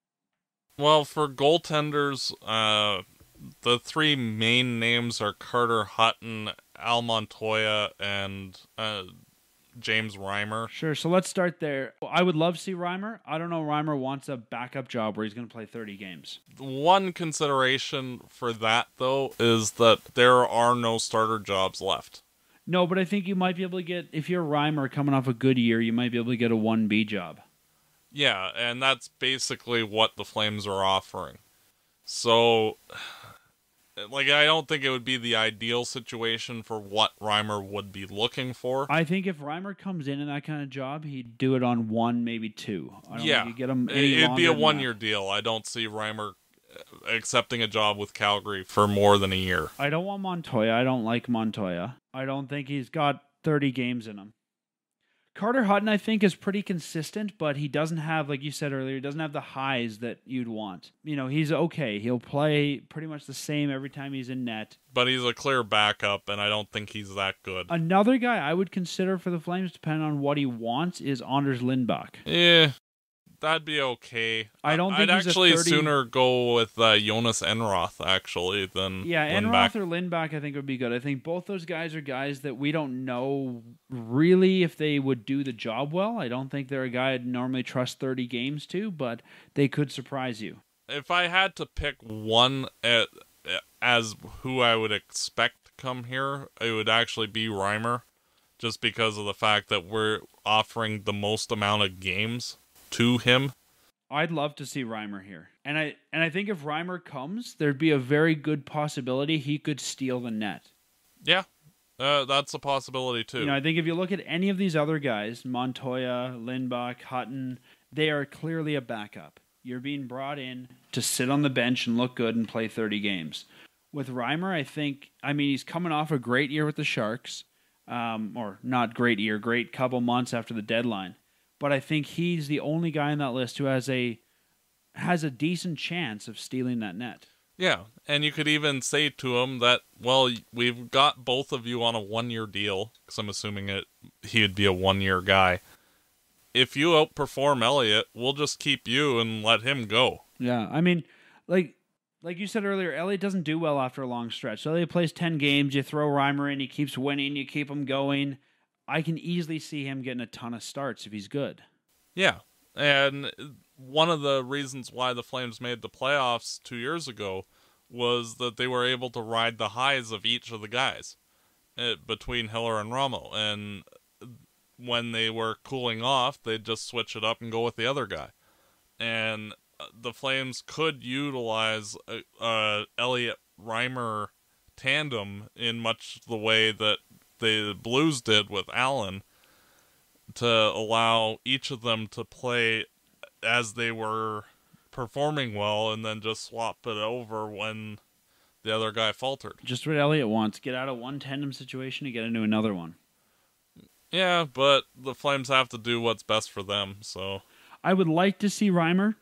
Well, for goaltenders, uh, the three main names are Carter Hutton, Al Montoya, and uh, James Reimer. Sure, so let's start there. I would love to see Reimer. I don't know Reimer wants a backup job where he's going to play thirty games. One consideration for that, though, is that there are no starter jobs left. No, but I think you might be able to get, if you're Reimer coming off a good year, you might be able to get a one B job. Yeah, and that's basically what the Flames are offering. So, like, I don't think it would be the ideal situation for what Reimer would be looking for. I think if Reimer comes in in that kind of job, he'd do it on one, maybe two. I don't yeah, think you get him any it'd be a longer than one-year that. deal. I don't see Reimer accepting a job with Calgary for more than a year. I don't want Montoya. I don't like Montoya. I don't think he's got thirty games in him. Carter Hutton, I think, is pretty consistent, but he doesn't have, like you said earlier, he doesn't have the highs that you'd want. You know, he's okay. He'll play pretty much the same every time he's in net. But he's a clear backup, and I don't think he's that good. Another guy I would consider for the Flames, depending on what he wants, is Anders Lindback. Yeah, that'd be okay. I don't think I'd he's a actually thirty sooner go with uh, Jonas Enroth, actually, than Yeah, Lindback. Enroth or Lindback I think would be good. I think both those guys are guys that we don't know really if they would do the job well. I don't think they're a guy I'd normally trust thirty games to, but they could surprise you. If I had to pick one uh, as who I would expect to come here, it would actually be Reimer, just because of the fact that we're offering the most amount of games to him. I'd love to see Reimer here. And I and I think if Reimer comes, there'd be a very good possibility he could steal the net. Yeah, uh, that's a possibility too. You know, I think if you look at any of these other guys, Montoya, Lindback, Hutton, they are clearly a backup. You're being brought in to sit on the bench and look good and play thirty games. With Reimer, I think, I mean, he's coming off a great year with the Sharks. Um, or not great year, great couple months after the deadline. But I think he's the only guy on that list who has a has a decent chance of stealing that net. Yeah, and you could even say to him that, well, we've got both of you on a one-year deal, because I'm assuming it he would be a one-year guy. If you outperform Elliott, we'll just keep you and let him go. Yeah, I mean, like like you said earlier, Elliott doesn't do well after a long stretch. So Elliott plays ten games, you throw Reimer in, he keeps winning, you keep him going. I can easily see him getting a ton of starts if he's good. Yeah, and one of the reasons why the Flames made the playoffs two years ago was that they were able to ride the highs of each of the guys uh, between Hiller and Romo. And when they were cooling off, they'd just switch it up and go with the other guy. And the Flames could utilize a, a Elliott-Reimer tandem in much the way that the Blues did with Allen, to allow each of them to play as they were performing well and then just swap it over when the other guy faltered. Just what Elliott wants. Get out of one tandem situation and get into another one. Yeah, but the Flames have to do what's best for them, so... I would like to see Reimer.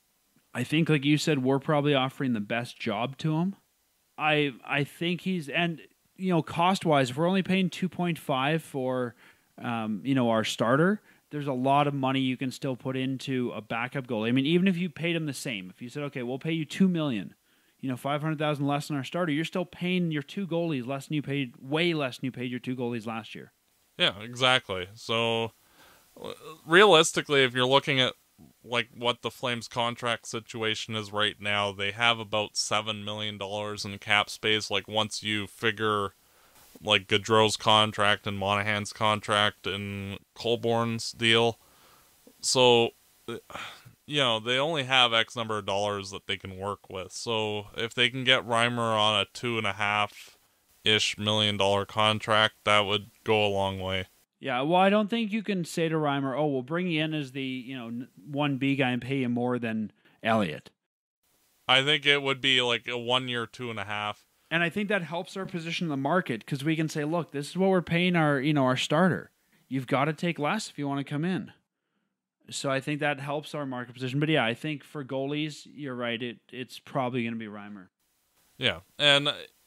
I think, like you said, we're probably offering the best job to him. I I think he's... And, you know, cost-wise, if we're only paying two point five for... Um, you know, our starter, there's a lot of money you can still put into a backup goalie. I mean, even if you paid him the same, if you said, okay, we'll pay you two million dollars, you know, five hundred thousand dollars less than our starter, you're still paying your two goalies less than you paid, way less than you paid your two goalies last year. Yeah, exactly. So, realistically, if you're looking at, like, what the Flames contract situation is right now, they have about seven million dollars in cap space, like, once you figure... like Gaudreau's contract and Monahan's contract and Colborne's deal. So, you know, they only have X number of dollars that they can work with. So, if they can get Reimer on a two and a half-ish million dollar contract, that would go a long way. Yeah, well, I don't think you can say to Reimer, oh, we'll bring you in as the, you know, one B guy and pay you more than Elliott. I think it would be like a one-year, two and a half. And I think that helps our position in the market because we can say, look, this is what we're paying our, you know, our starter. You've got to take less if you want to come in. So I think that helps our market position. But yeah, I think for goalies, you're right. It it's probably going to be Reimer. Yeah, and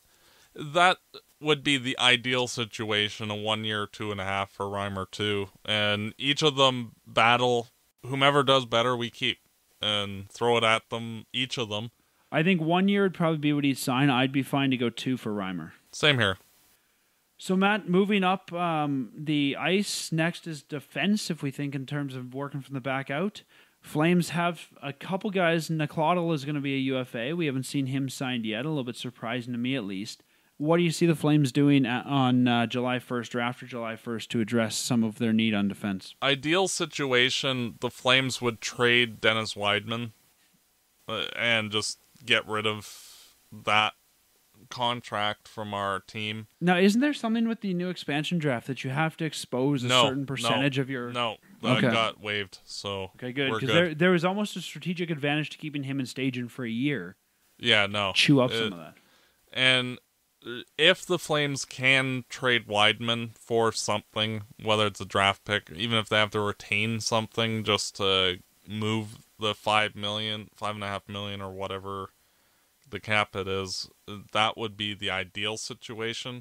that would be the ideal situation, a one year, two and a half for Reimer too. And each of them battle whomever does better, we keep and throw it at them, each of them. I think one year would probably be what he'd sign. I'd be fine to go two for Reimer. Same here. So, Matt, moving up um, the ice, next is defense, if we think in terms of working from the back out. Flames have a couple guys. Naklaudel is going to be a U F A. We haven't seen him signed yet, a little bit surprising to me at least. What do you see the Flames doing on uh, July first or after July first to address some of their need on defense? Ideal situation, the Flames would trade Dennis Weidman uh, and just get rid of that contract from our team. Now, isn't there something with the new expansion draft that you have to expose a no, certain percentage no, of your... No, that okay. got waived, so okay, good. Because there, there was almost a strategic advantage to keeping him in staging for a year. Yeah, no. Chew up it, some of that. And if the Flames can trade Weidman for something, whether it's a draft pick, even if they have to retain something just to move the five million, five and a half million, or whatever the cap it is, that would be the ideal situation.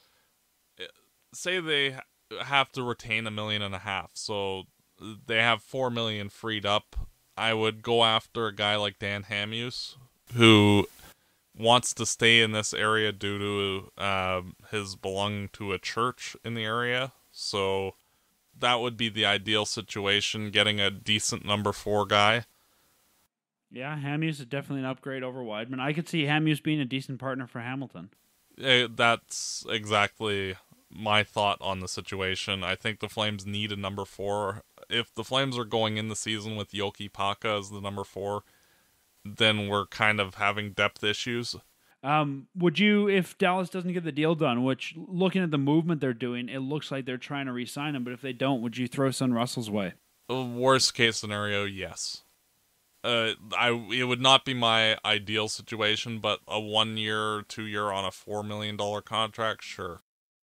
Say they have to retain a million and a half, so they have four million freed up. I would go after a guy like Dan Hamhuis, who wants to stay in this area due to uh, his belonging to a church in the area. So that would be the ideal situation, getting a decent number four guy. Yeah, Hamhuis is definitely an upgrade over Weidman. I could see Hamhuis being a decent partner for Hamilton. Uh, that's exactly my thought on the situation. I think the Flames need a number four. If the Flames are going in the season with Yoki Paka as the number four, then we're kind of having depth issues. Um, would you, if Dallas doesn't get the deal done, which looking at the movement they're doing, it looks like they're trying to re-sign him, but if they don't, would you throw Son Russell's way? Worst case scenario, yes. Uh, I it would not be my ideal situation, but a one year, two year on a four million dollar contract, sure.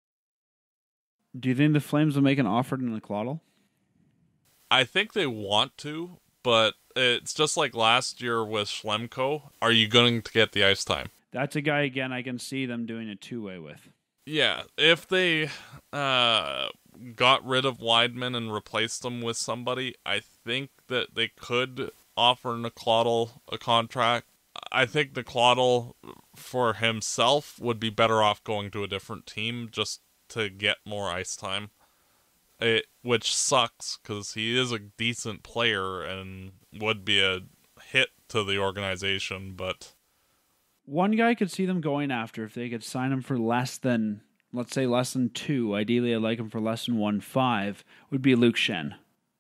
Do you think the Flames will make an offer to Naklaudel? I think they want to, but it's just like last year with Schlemko. Are you going to get the ice time? That's a guy, again, I can see them doing a two-way with. Yeah, if they uh, got rid of Weidman and replaced them with somebody, I think that they could offer Naklaudel a contract. I think Naklaudel, for himself, would be better off going to a different team just to get more ice time. It, which sucks, because he is a decent player and would be a hit to the organization, but... One guy could see them going after if they could sign him for less than, let's say less than two, ideally I'd like him for less than one five, would be Luke Schenn.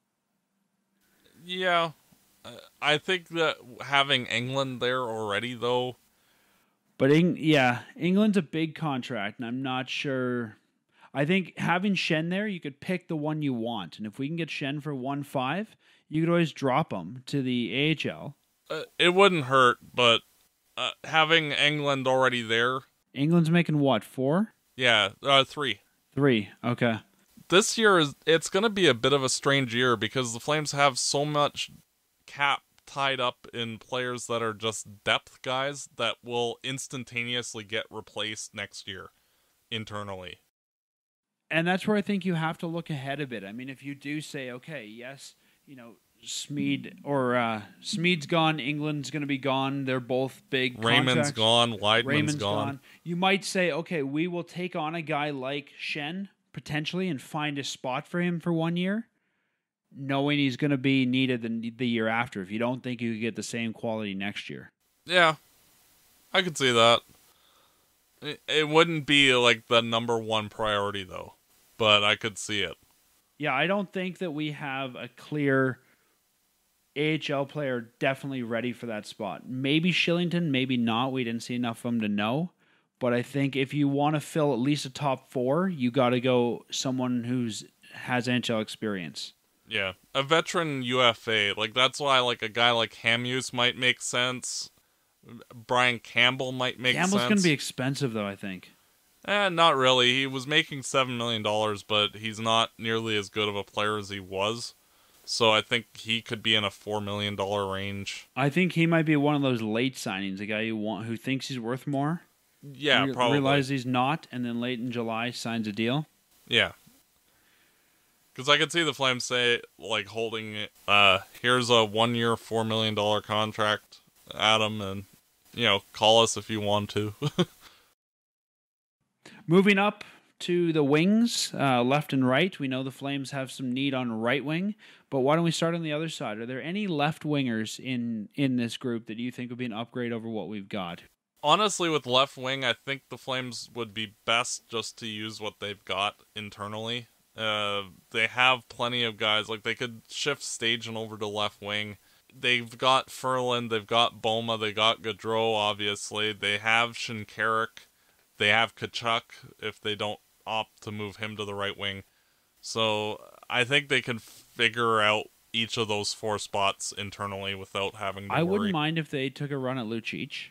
Yeah, I think that having England there already, though... But, Eng- yeah, England's a big contract, and I'm not sure... I think having Schenn there, you could pick the one you want. And if we can get Schenn for one five, you could always drop him to the A H L. Uh, it wouldn't hurt, but uh, having England already there... England's making what, four? Yeah, uh, three. Three, okay. This year, is it's going to be a bit of a strange year because the Flames have so much cap tied up in players that are just depth guys that will instantaneously get replaced next year internally. And that's where I think you have to look ahead a bit. I mean, if you do say, okay, yes, you know, Smeed or uh, Smeed's gone, England's going to be gone. They're both big Raymond's contracts. gone, Weidman's Raymond's gone. gone. You might say, okay, we will take on a guy like Schenn potentially and find a spot for him for one year, knowing he's going to be needed the, the year after. If you don't think you could get the same quality next year. Yeah, I could see that. It, it wouldn't be like the number one priority, though. But I could see it. Yeah, I don't think that we have a clear A H L player definitely ready for that spot. Maybe Shillington, maybe not. We didn't see enough of him to know. But I think if you want to fill at least a top four, you got to go someone who's has N H L experience. Yeah, a veteran U F A. Like, that's why like a guy like Hamhuis might make sense. Brian Campbell might make Campbell's sense. Campbell's going to be expensive, though, I think. Eh, not really. He was making seven million dollars, but he's not nearly as good of a player as he was. So I think he could be in a four million dollars range. I think he might be one of those late signings, a guy who want, who thinks he's worth more. Yeah, re- probably. Realizes he's not, and then late in July signs a deal. Yeah. Because I could see the Flames say, like, holding, uh, here's a one-year, four million dollars contract, Adam, and, you know, call us if you want to. Moving up to the wings, uh, left and right, we know the Flames have some need on right wing, but why don't we start on the other side? Are there any left wingers in, in this group that you think would be an upgrade over what we've got? Honestly, with left wing, I think the Flames would be best just to use what they've got internally. Uh, they have plenty of guys. Like, they could shift Stajan over to left wing. They've got Ferland, they've got Boma, they got Gaudreau, obviously. They have Shinkarik. They have Kachuk if they don't opt to move him to the right wing. So I think they can figure out each of those four spots internally without having to I worry. wouldn't mind if they took a run at Lucic.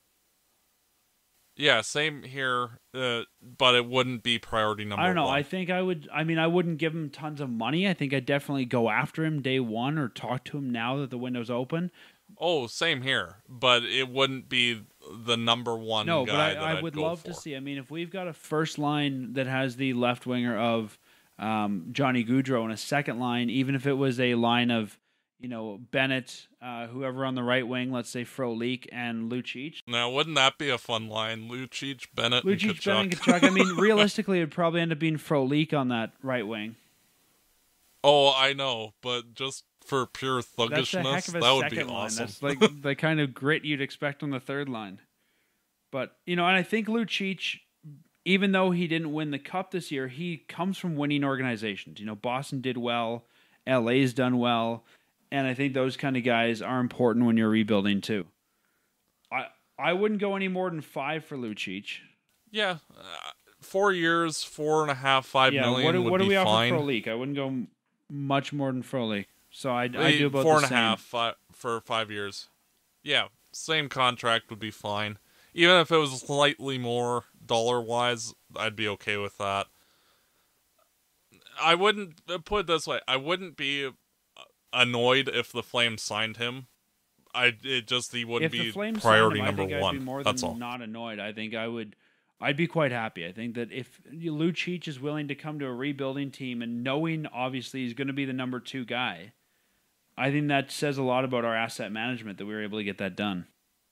Yeah, same here, uh, but it wouldn't be priority number one. I don't know. One. I think I would, I mean, I wouldn't give him tons of money. I think I'd definitely go after him day one or talk to him now that the window's open. Oh, same here, but it wouldn't be the number one no, guy but I, that I I'd would go love for. to see. I mean, if we've got a first line that has the left winger of um, Johnny Gaudreau and a second line, even if it was a line of, you know, Bennett, uh, whoever on the right wing, let's say Frolik and Lucic. Now, wouldn't that be a fun line? Lucic, Bennett, Lucic, and Kachuk. Bennett, and Kachuk. I mean, realistically, it would probably end up being Frolik on that right wing. Oh, I know, but just for pure That's a heck thuggishness, of a that would be second line. awesome. That's like the kind of grit you'd expect on the third line. But, you know, and I think Lucic, even though he didn't win the cup this year, he comes from winning organizations. You know, Boston did well, L A's done well, and I think those kind of guys are important when you're rebuilding too. I I wouldn't go any more than five for Lucic. Yeah, uh, four years, four and a half, five yeah, million what do, would what do be we fine. offer Frolik? I wouldn't go much more than Frolik. So I, I do about four the and a same. half five, for five years. Yeah, same contract would be fine. Even if it was slightly more dollar wise, I'd be okay with that. I wouldn't put it this way. I wouldn't be annoyed if the Flames signed him. I it just he wouldn't if be the Flames priority signed him, number I think one. I'd be more That's than all. not annoyed. I think I would. I'd be quite happy. I think that if Lucic is willing to come to a rebuilding team and knowing obviously he's going to be the number two guy, I think that says a lot about our asset management that we were able to get that done.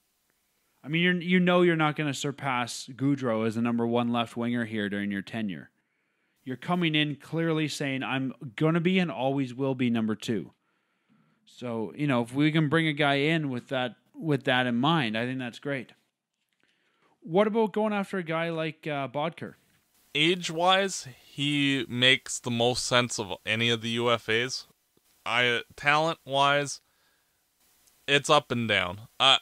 I mean, you're, you know you're not going to surpass Gaudreau as the number one left winger here during your tenure. You're coming in clearly saying, I'm going to be and always will be number two. So, you know, if we can bring a guy in with that with that in mind, I think that's great. What about going after a guy like uh, Bodker? Age-wise, he makes the most sense of any of the U F As. I talent-wise, it's up and down. Uh,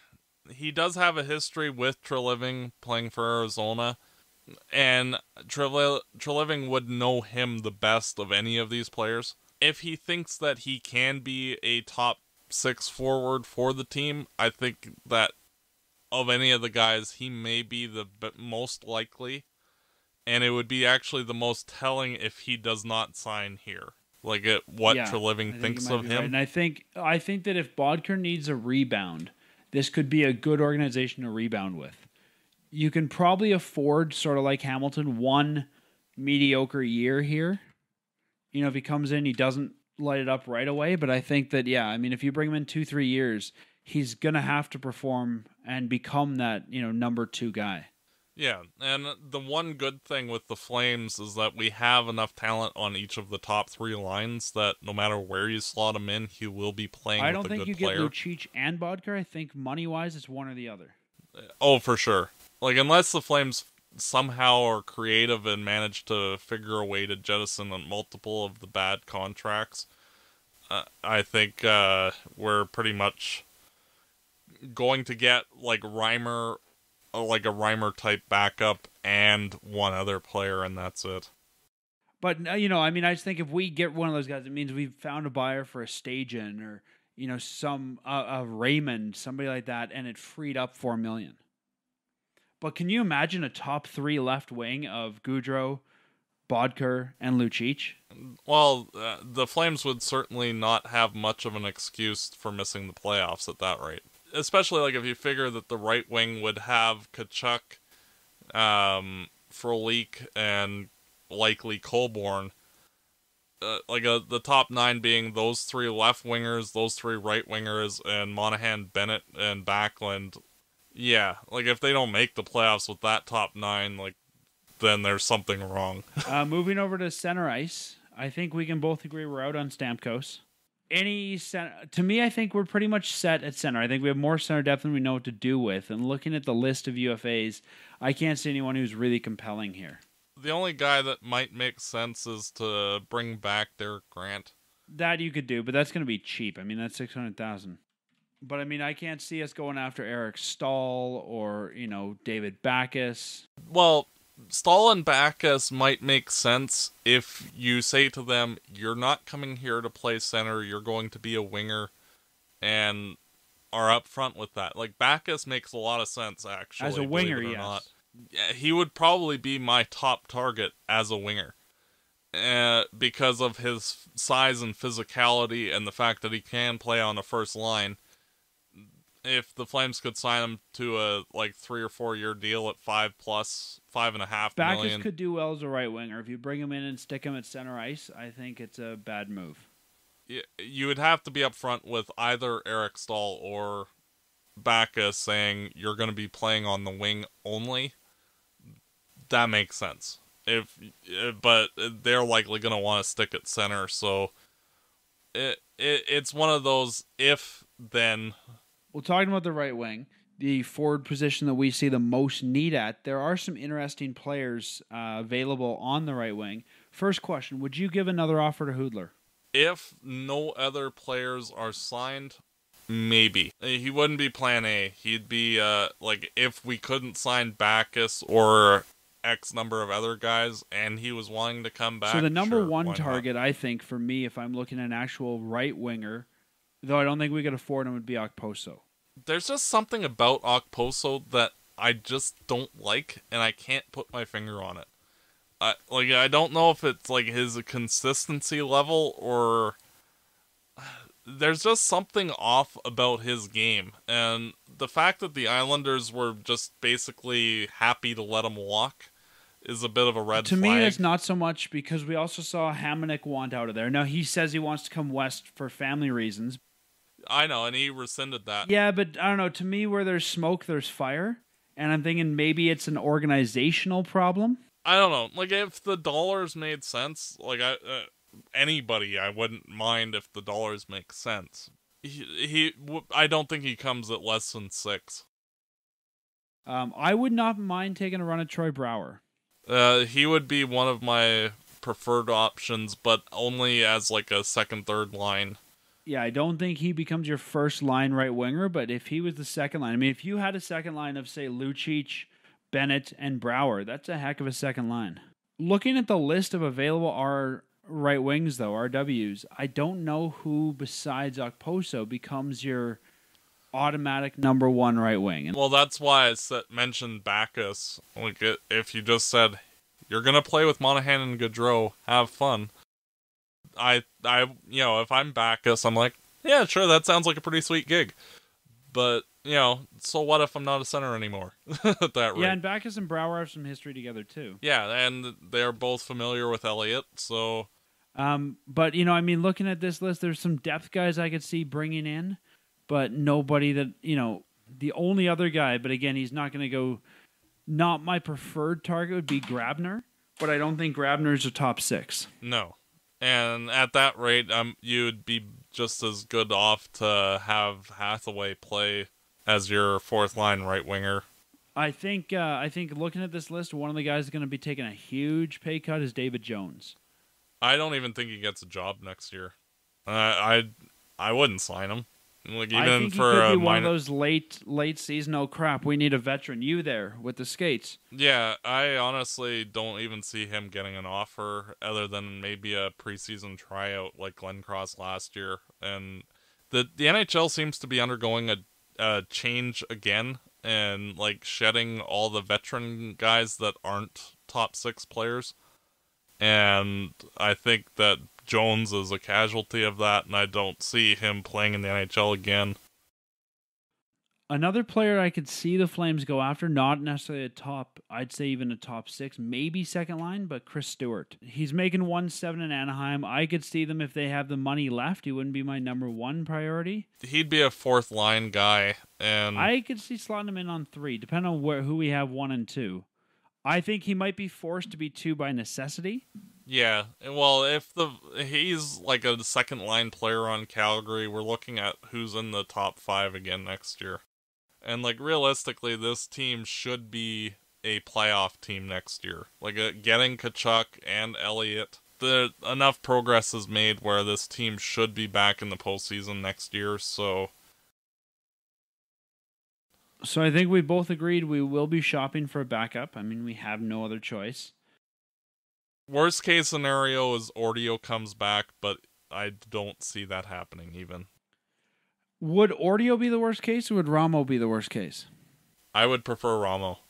he does have a history with Treliving playing for Arizona, and Trel- Treliving would know him the best of any of these players. If he thinks that he can be a top six forward for the team, I think that of any of the guys, he may be the b- most likely, and it would be actually the most telling if he does not sign here. Like it, what yeah, Treliving thinks of him. Right. And I think I think that if Bodker needs a rebound, this could be a good organization to rebound with. You can probably afford, sort of like Hamilton, one mediocre year here. You know, if he comes in, he doesn't light it up right away. But I think that, yeah, I mean, if you bring him in two, three years, he's going to have to perform and become that, you know, number two guy. Yeah, and the one good thing with the Flames is that we have enough talent on each of the top three lines that no matter where you slot him in, he will be playing I with don't a think good you player. get Lucic and Bodker. I think money-wise, it's one or the other. Oh, for sure. Like, unless the Flames somehow are creative and manage to figure a way to jettison multiple of the bad contracts, uh, I think uh, we're pretty much going to get, like, Reimer, like a Reimer-type backup and one other player, and that's it. But, uh, you know, I mean, I just think if we get one of those guys, it means we've found a buyer for a Stajan or, you know, some, uh, a Raymond, somebody like that, and it freed up four million dollars. But can you imagine a top three left wing of Gaudreau, Bodker, and Lucic? Well, uh, the Flames would certainly not have much of an excuse for missing the playoffs at that rate. Especially like if you figure that the right wing would have Kachuk, um, Frolik, and likely Colborne. uh, like a, the top nine being those three left wingers, those three right wingers, and Monahan, Bennett, and Backlund. Yeah, like if they don't make the playoffs with that top nine, like then there's something wrong. uh, moving over to center ice, I think we can both agree we're out on Stamkos. Any center, to me, I think we're pretty much set at center. I think we have more center depth than we know what to do with. And looking at the list of U F As, I can't see anyone who's really compelling here. The only guy that might make sense is to bring back Derek Grant. That you could do, but that's going to be cheap. I mean, that's six hundred thousand dollars. But I mean, I can't see us going after Eric Stahl or, you know, David Backes. Well, Stahl and Bacchus might make sense if you say to them, you're not coming here to play center, you're going to be a winger, and are upfront with that. Like, Bacchus makes a lot of sense, actually. As a winger, believe it or yes. not. Yeah, he would probably be my top target as a winger. Uh, because of his size and physicality and the fact that he can play on the first line. If the Flames could sign him to a like three or four year deal at five plus five and a half Backus million, could do well as a right winger. If you bring him in and stick him at center ice, I think it's a bad move. you would have to be upfront with either Eric Stahl or Bacchus saying you're going to be playing on the wing only. That makes sense. If but they're likely going to want to stick at center, so it, it it's one of those if then. Well, talking about the right wing, the forward position that we see the most need at, there are some interesting players uh, available on the right wing. First question, would you give another offer to Hoodler? If no other players are signed, maybe. He wouldn't be plan A. He'd be, uh, like, if we couldn't sign Bacchus or X number of other guys, and he was wanting to come back. So the number sure, one target, I think, for me, if I'm looking at an actual right winger, though I don't think we could afford him, would be Okposo. There's just something about Okposo that I just don't like, and I can't put my finger on it. I, like, I don't know if it's, like, his consistency level, or there's just something off about his game. And the fact that the Islanders were just basically happy to let him walk is a bit of a red to flag. me, it's not so much because we also saw Hamonic want out of there. Now, he says he wants to come west for family reasons. I know, and he rescinded that. Yeah, but I don't know. To me, where there's smoke, there's fire. And I'm thinking maybe it's an organizational problem. I don't know. Like, if the dollars made sense, like, I, uh, anybody, I wouldn't mind if the dollars make sense. He, he, I don't think he comes at less than six. Um, I would not mind taking a run at Troy Brouwer. Uh, he would be one of my preferred options, but only as, like, a second, third line. Yeah, I don't think he becomes your first line right winger, but if he was the second line, I mean, if you had a second line of, say, Lucic, Bennett, and Brouwer, that's a heck of a second line. Looking at the list of available R right wings, though, R Ws, I don't know who besides Okposo becomes your automatic number one right wing. Well, that's why I said, mentioned Bacchus. Like, if you just said, you're going to play with Monahan and Gaudreau, have fun. I, I, you know, if I'm Bacchus, I'm like, yeah, sure, that sounds like a pretty sweet gig. But, you know, so what if I'm not a center anymore at that rate? Yeah, and Bacchus and Brouwer have some history together, too. Yeah, and they're both familiar with Elliott, so... Um, but, you know, I mean, looking at this list, there's some depth guys I could see bringing in, but nobody that, you know, the only other guy, but again, he's not going to go, not my preferred target would be Grabner, but I don't think Grabner's a top six. No. And at that rate, um, you'd be just as good off to have Hathaway play as your fourth line right winger. I think, uh, I think looking at this list, one of the guys that's going to be taking a huge pay cut is David Jones. I don't even think he gets a job next year. Uh, I I wouldn't sign him. Like, even I think for he could a be one minor... of those late late season. Oh crap! We need a veteran. You there with the skates? Yeah, I honestly don't even see him getting an offer other than maybe a preseason tryout like Glenn Cross last year. And the the N H L seems to be undergoing a, a change again, and like shedding all the veteran guys that aren't top six players. And I think that Jones is a casualty of that, and I don't see him playing in the N H L again. Another player I could see the Flames go after, not necessarily a top, I'd say even a top six, maybe second line, but Chris Stewart. He's making one seven in Anaheim. I could see them if they have the money left. He wouldn't be my number one priority. He'd be a fourth line guy, and I could see slotting him in on three, depending on where who we have one and two. I think he might be forced to be two by necessity. yeah. Well, if the he's like a second line player on Calgary, we're looking at who's in the top five again next year. And, like, realistically, this team should be a playoff team next year. Like, uh, getting Kachuk and Elliott, the enough progress is made where this team should be back in the postseason next year, so... So I think we both agreed we will be shopping for a backup. I mean, we have no other choice. Worst case scenario is Ordio comes back, but I don't see that happening even. Would Ordio be the worst case, or would Ramo be the worst case? I would prefer Ramo.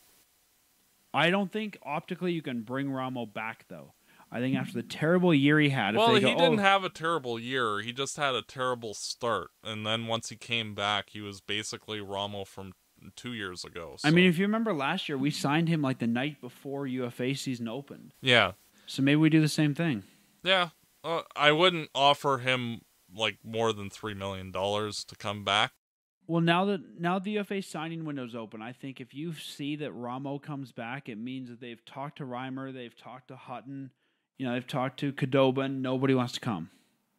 I don't think optically you can bring Ramo back, though. I think after the terrible year he had... Well, if they he go, didn't oh, have a terrible year. He just had a terrible start. And then once he came back, he was basically Ramo from two years ago. So. I mean, if you remember last year, we signed him like the night before U F A season opened. Yeah. So maybe we do the same thing. Yeah. Uh, I wouldn't offer him... like more than three million dollars to come back. Well, now that now the U F A signing window's open, I think if you see that Ramo comes back, it means that they've talked to Reimer, they've talked to Hutton, you know, they've talked to Khudobin. Nobody wants to come.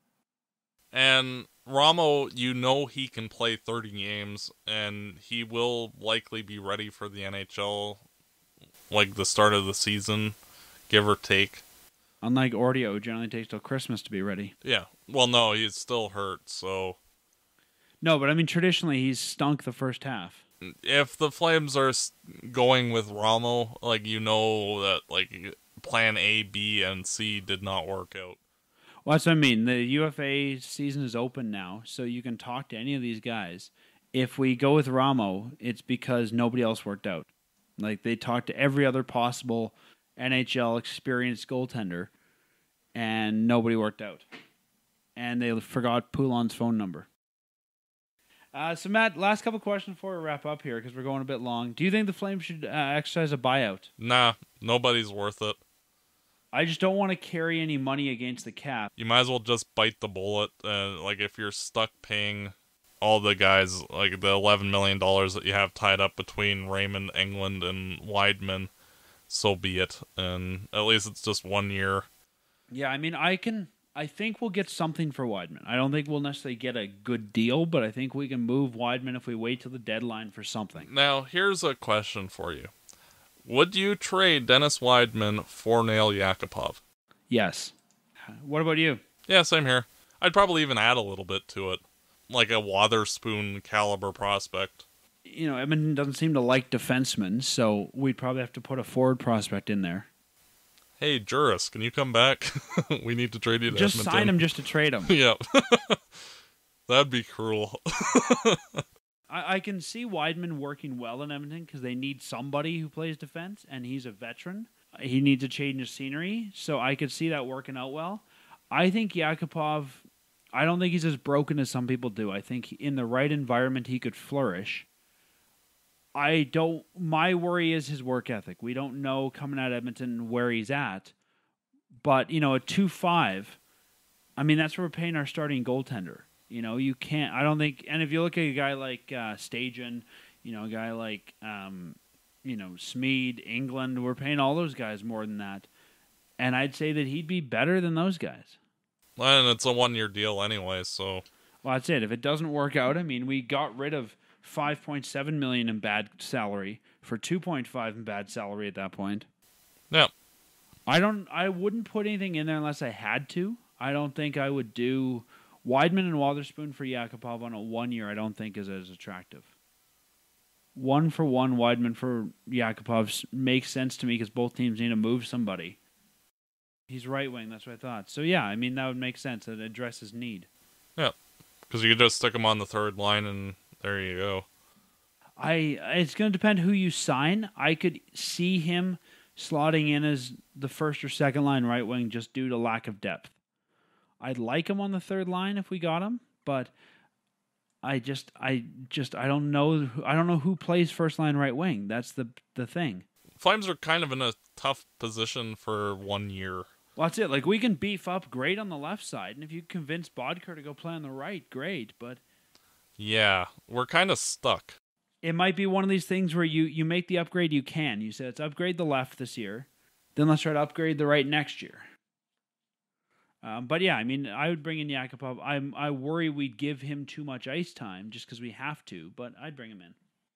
And Ramo, you know he can play thirty games, and he will likely be ready for the N H L, like the start of the season, give or take. Unlike Ordio, who generally takes till Christmas to be ready. Yeah. Well, no, he's still hurt, so... No, but I mean, traditionally, he's stunk the first half. If the Flames are going with Ramo, like, you know that, like, plan A, B, and C did not work out. Well, that's what I mean. The U F A season is open now, so you can talk to any of these guys. If we go with Ramo, it's because nobody else worked out. Like, they talked to every other possible N H L experienced goaltender, and nobody worked out. And they forgot Poulon's phone number. Uh, so, Matt, last couple questions before we wrap up here, because we're going a bit long. Do you think the Flames should uh, exercise a buyout? Nah, nobody's worth it. I just don't want to carry any money against the cap. You might as well just bite the bullet. Uh, like, if you're stuck paying all the guys, like the eleven million dollars that you have tied up between Raymond, England, and Wideman, so be it. And at least it's just one year. Yeah, I mean, I can... I think we'll get something for Wideman. I don't think we'll necessarily get a good deal, but I think we can move Wideman if we wait till the deadline for something. Now, here's a question for you. Would you trade Dennis Wideman for Nail Yakupov? Yes. What about you? Yeah, same here. I'd probably even add a little bit to it. Like a Wotherspoon caliber prospect. You know, Edmonton doesn't seem to like defensemen, so we'd probably have to put a forward prospect in there. Hey, Juris, can you come back? We need to trade you to Just Edmonton. sign him just to trade him. Yeah. That'd be cruel. I, I can see Wideman working well in Edmonton because they need somebody who plays defense, and he's a veteran. He needs a change of scenery, so I could see that working out well. I think Yakupov, I don't think he's as broken as some people do. I think in the right environment he could flourish. I don't. My worry is his work ethic. We don't know coming out of Edmonton where he's at, but you know, a two five. I mean, that's where we're paying our starting goaltender. You know, you can't. I don't think. And if you look at a guy like uh, Stajan, you know, a guy like um, you know Smead, England, we're paying all those guys more than that. And I'd say that he'd be better than those guys. And it's a one-year deal anyway, so. Well, that's it. If it doesn't work out, I mean, we got rid of five point seven million dollars in bad salary for two point five in bad salary at that point. Yeah. I don't I wouldn't put anything in there unless I had to. I don't think I would do Wideman and Wotherspoon for Yakupov on a one year. I don't think is as attractive. One for one Wideman for Yakupov makes sense to me because both teams need to move somebody. He's right wing, that's what I thought. So yeah, I mean that would make sense. It addresses need. Yeah. Because you could just stick him on the third line and there you go. I it's going to depend who you sign. I could see him slotting in as the first or second line right wing just due to lack of depth. I'd like him on the third line if we got him, but I just, I just, I don't know. I don't know who plays first line right wing. That's the the thing. Flames are kind of in a tough position for one year. Well, that's it. Like, we can beef up great on the left side, and if you convince Bodker to go play on the right, great. But yeah, we're kind of stuck. It might be one of these things where you, you make the upgrade you can. You say, let's upgrade the left this year. Then let's try to upgrade the right next year. Um, but yeah, I mean, I would bring in Yakupov. I I worry we'd give him too much ice time just because we have to, but I'd bring him in.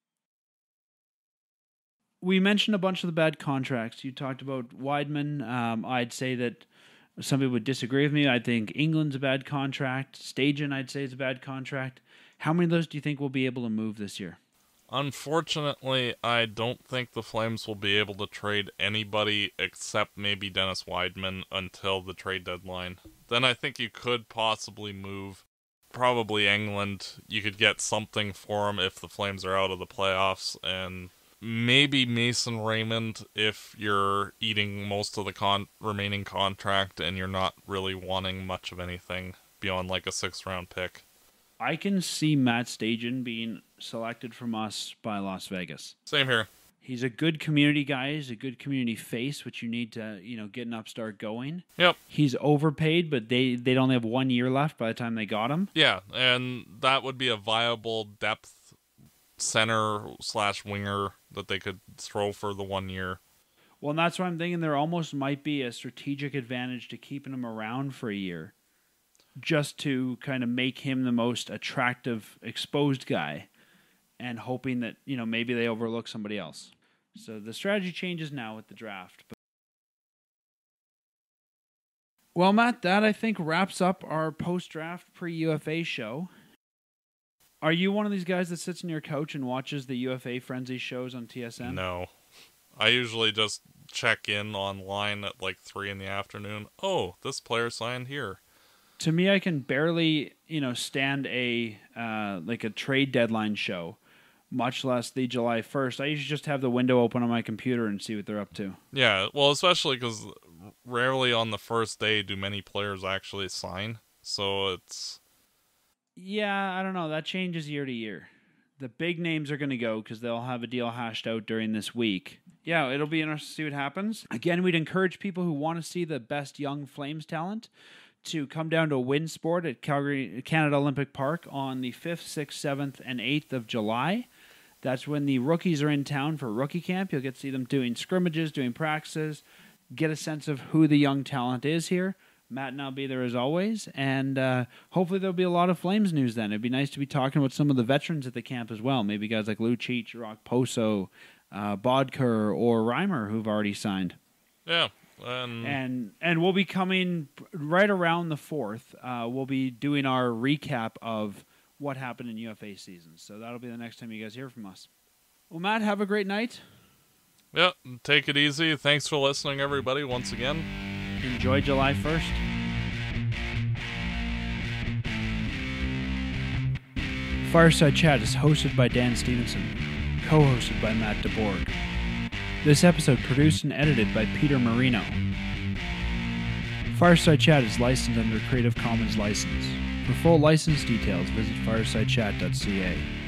We mentioned a bunch of the bad contracts. You talked about Wideman. Um, I'd say that some people would disagree with me. I think England's a bad contract. Stajan, I'd say, is a bad contract. How many of those do you think we'll be able to move this year? Unfortunately, I don't think the Flames will be able to trade anybody except maybe Dennis Wideman until the trade deadline. Then I think you could possibly move probably England. You could get something for him if the Flames are out of the playoffs, and maybe Mason Raymond if you're eating most of the con- remaining contract and you're not really wanting much of anything beyond like a sixth round pick. I can see Matt Stajan being selected from us by Las Vegas. Same here. He's a good community guy. He's a good community face, which you need to, you know, get an upstart going. Yep. He's overpaid, but they, they'd only have one year left by the time they got him. Yeah, and that would be a viable depth center slash winger that they could throw for the one year. Well, and that's why I'm thinking there almost might be a strategic advantage to keeping him around for a year, just to kind of make him the most attractive exposed guy and hoping that, you know, maybe they overlook somebody else. So the strategy changes now with the draft. But well, Matt, that I think wraps up our post-draft pre-U F A show. Are you one of these guys that sits on your couch and watches the U F A Frenzy shows on T S N? No. I usually just check in online at like three in the afternoon. Oh, this player signed here. To me, I can barely, you know, stand a uh, like a trade deadline show, much less the July first. I usually just have the window open on my computer and see what they're up to. Yeah, well, especially because rarely on the first day do many players actually sign. So it's... Yeah, I don't know. That changes year to year. The big names are going to go because they'll have a deal hashed out during this week. Yeah, it'll be interesting to see what happens. Again, we'd encourage people who want to see the best young Flames talent to come down to Winsport at Calgary Canada Olympic Park on the fifth, sixth, seventh, and eighth of July. That's when the rookies are in town for rookie camp. You'll get to see them doing scrimmages, doing practices, get a sense of who the young talent is here. Matt and I'll be there as always, and uh, hopefully there'll be a lot of Flames news then. It'd be nice to be talking about some of the veterans at the camp as well. Maybe guys like Lou Cheech, Rock Poso, uh, Bodker, or Reimer who've already signed. Yeah. Um, and and we'll be coming right around the fourth. Uh, we'll be doing our recap of what happened in U F A season. So that'll be the next time you guys hear from us. Well, Matt, have a great night. Yeah, take it easy. Thanks for listening, everybody, once again. Enjoy July first. Fireside Chat is hosted by Dan Stevenson, co-hosted by Matt DeBorg. This episode produced and edited by Peter Marino. Fireside Chat is licensed under Creative Commons license. For full license details, visit fireside chat dot c a.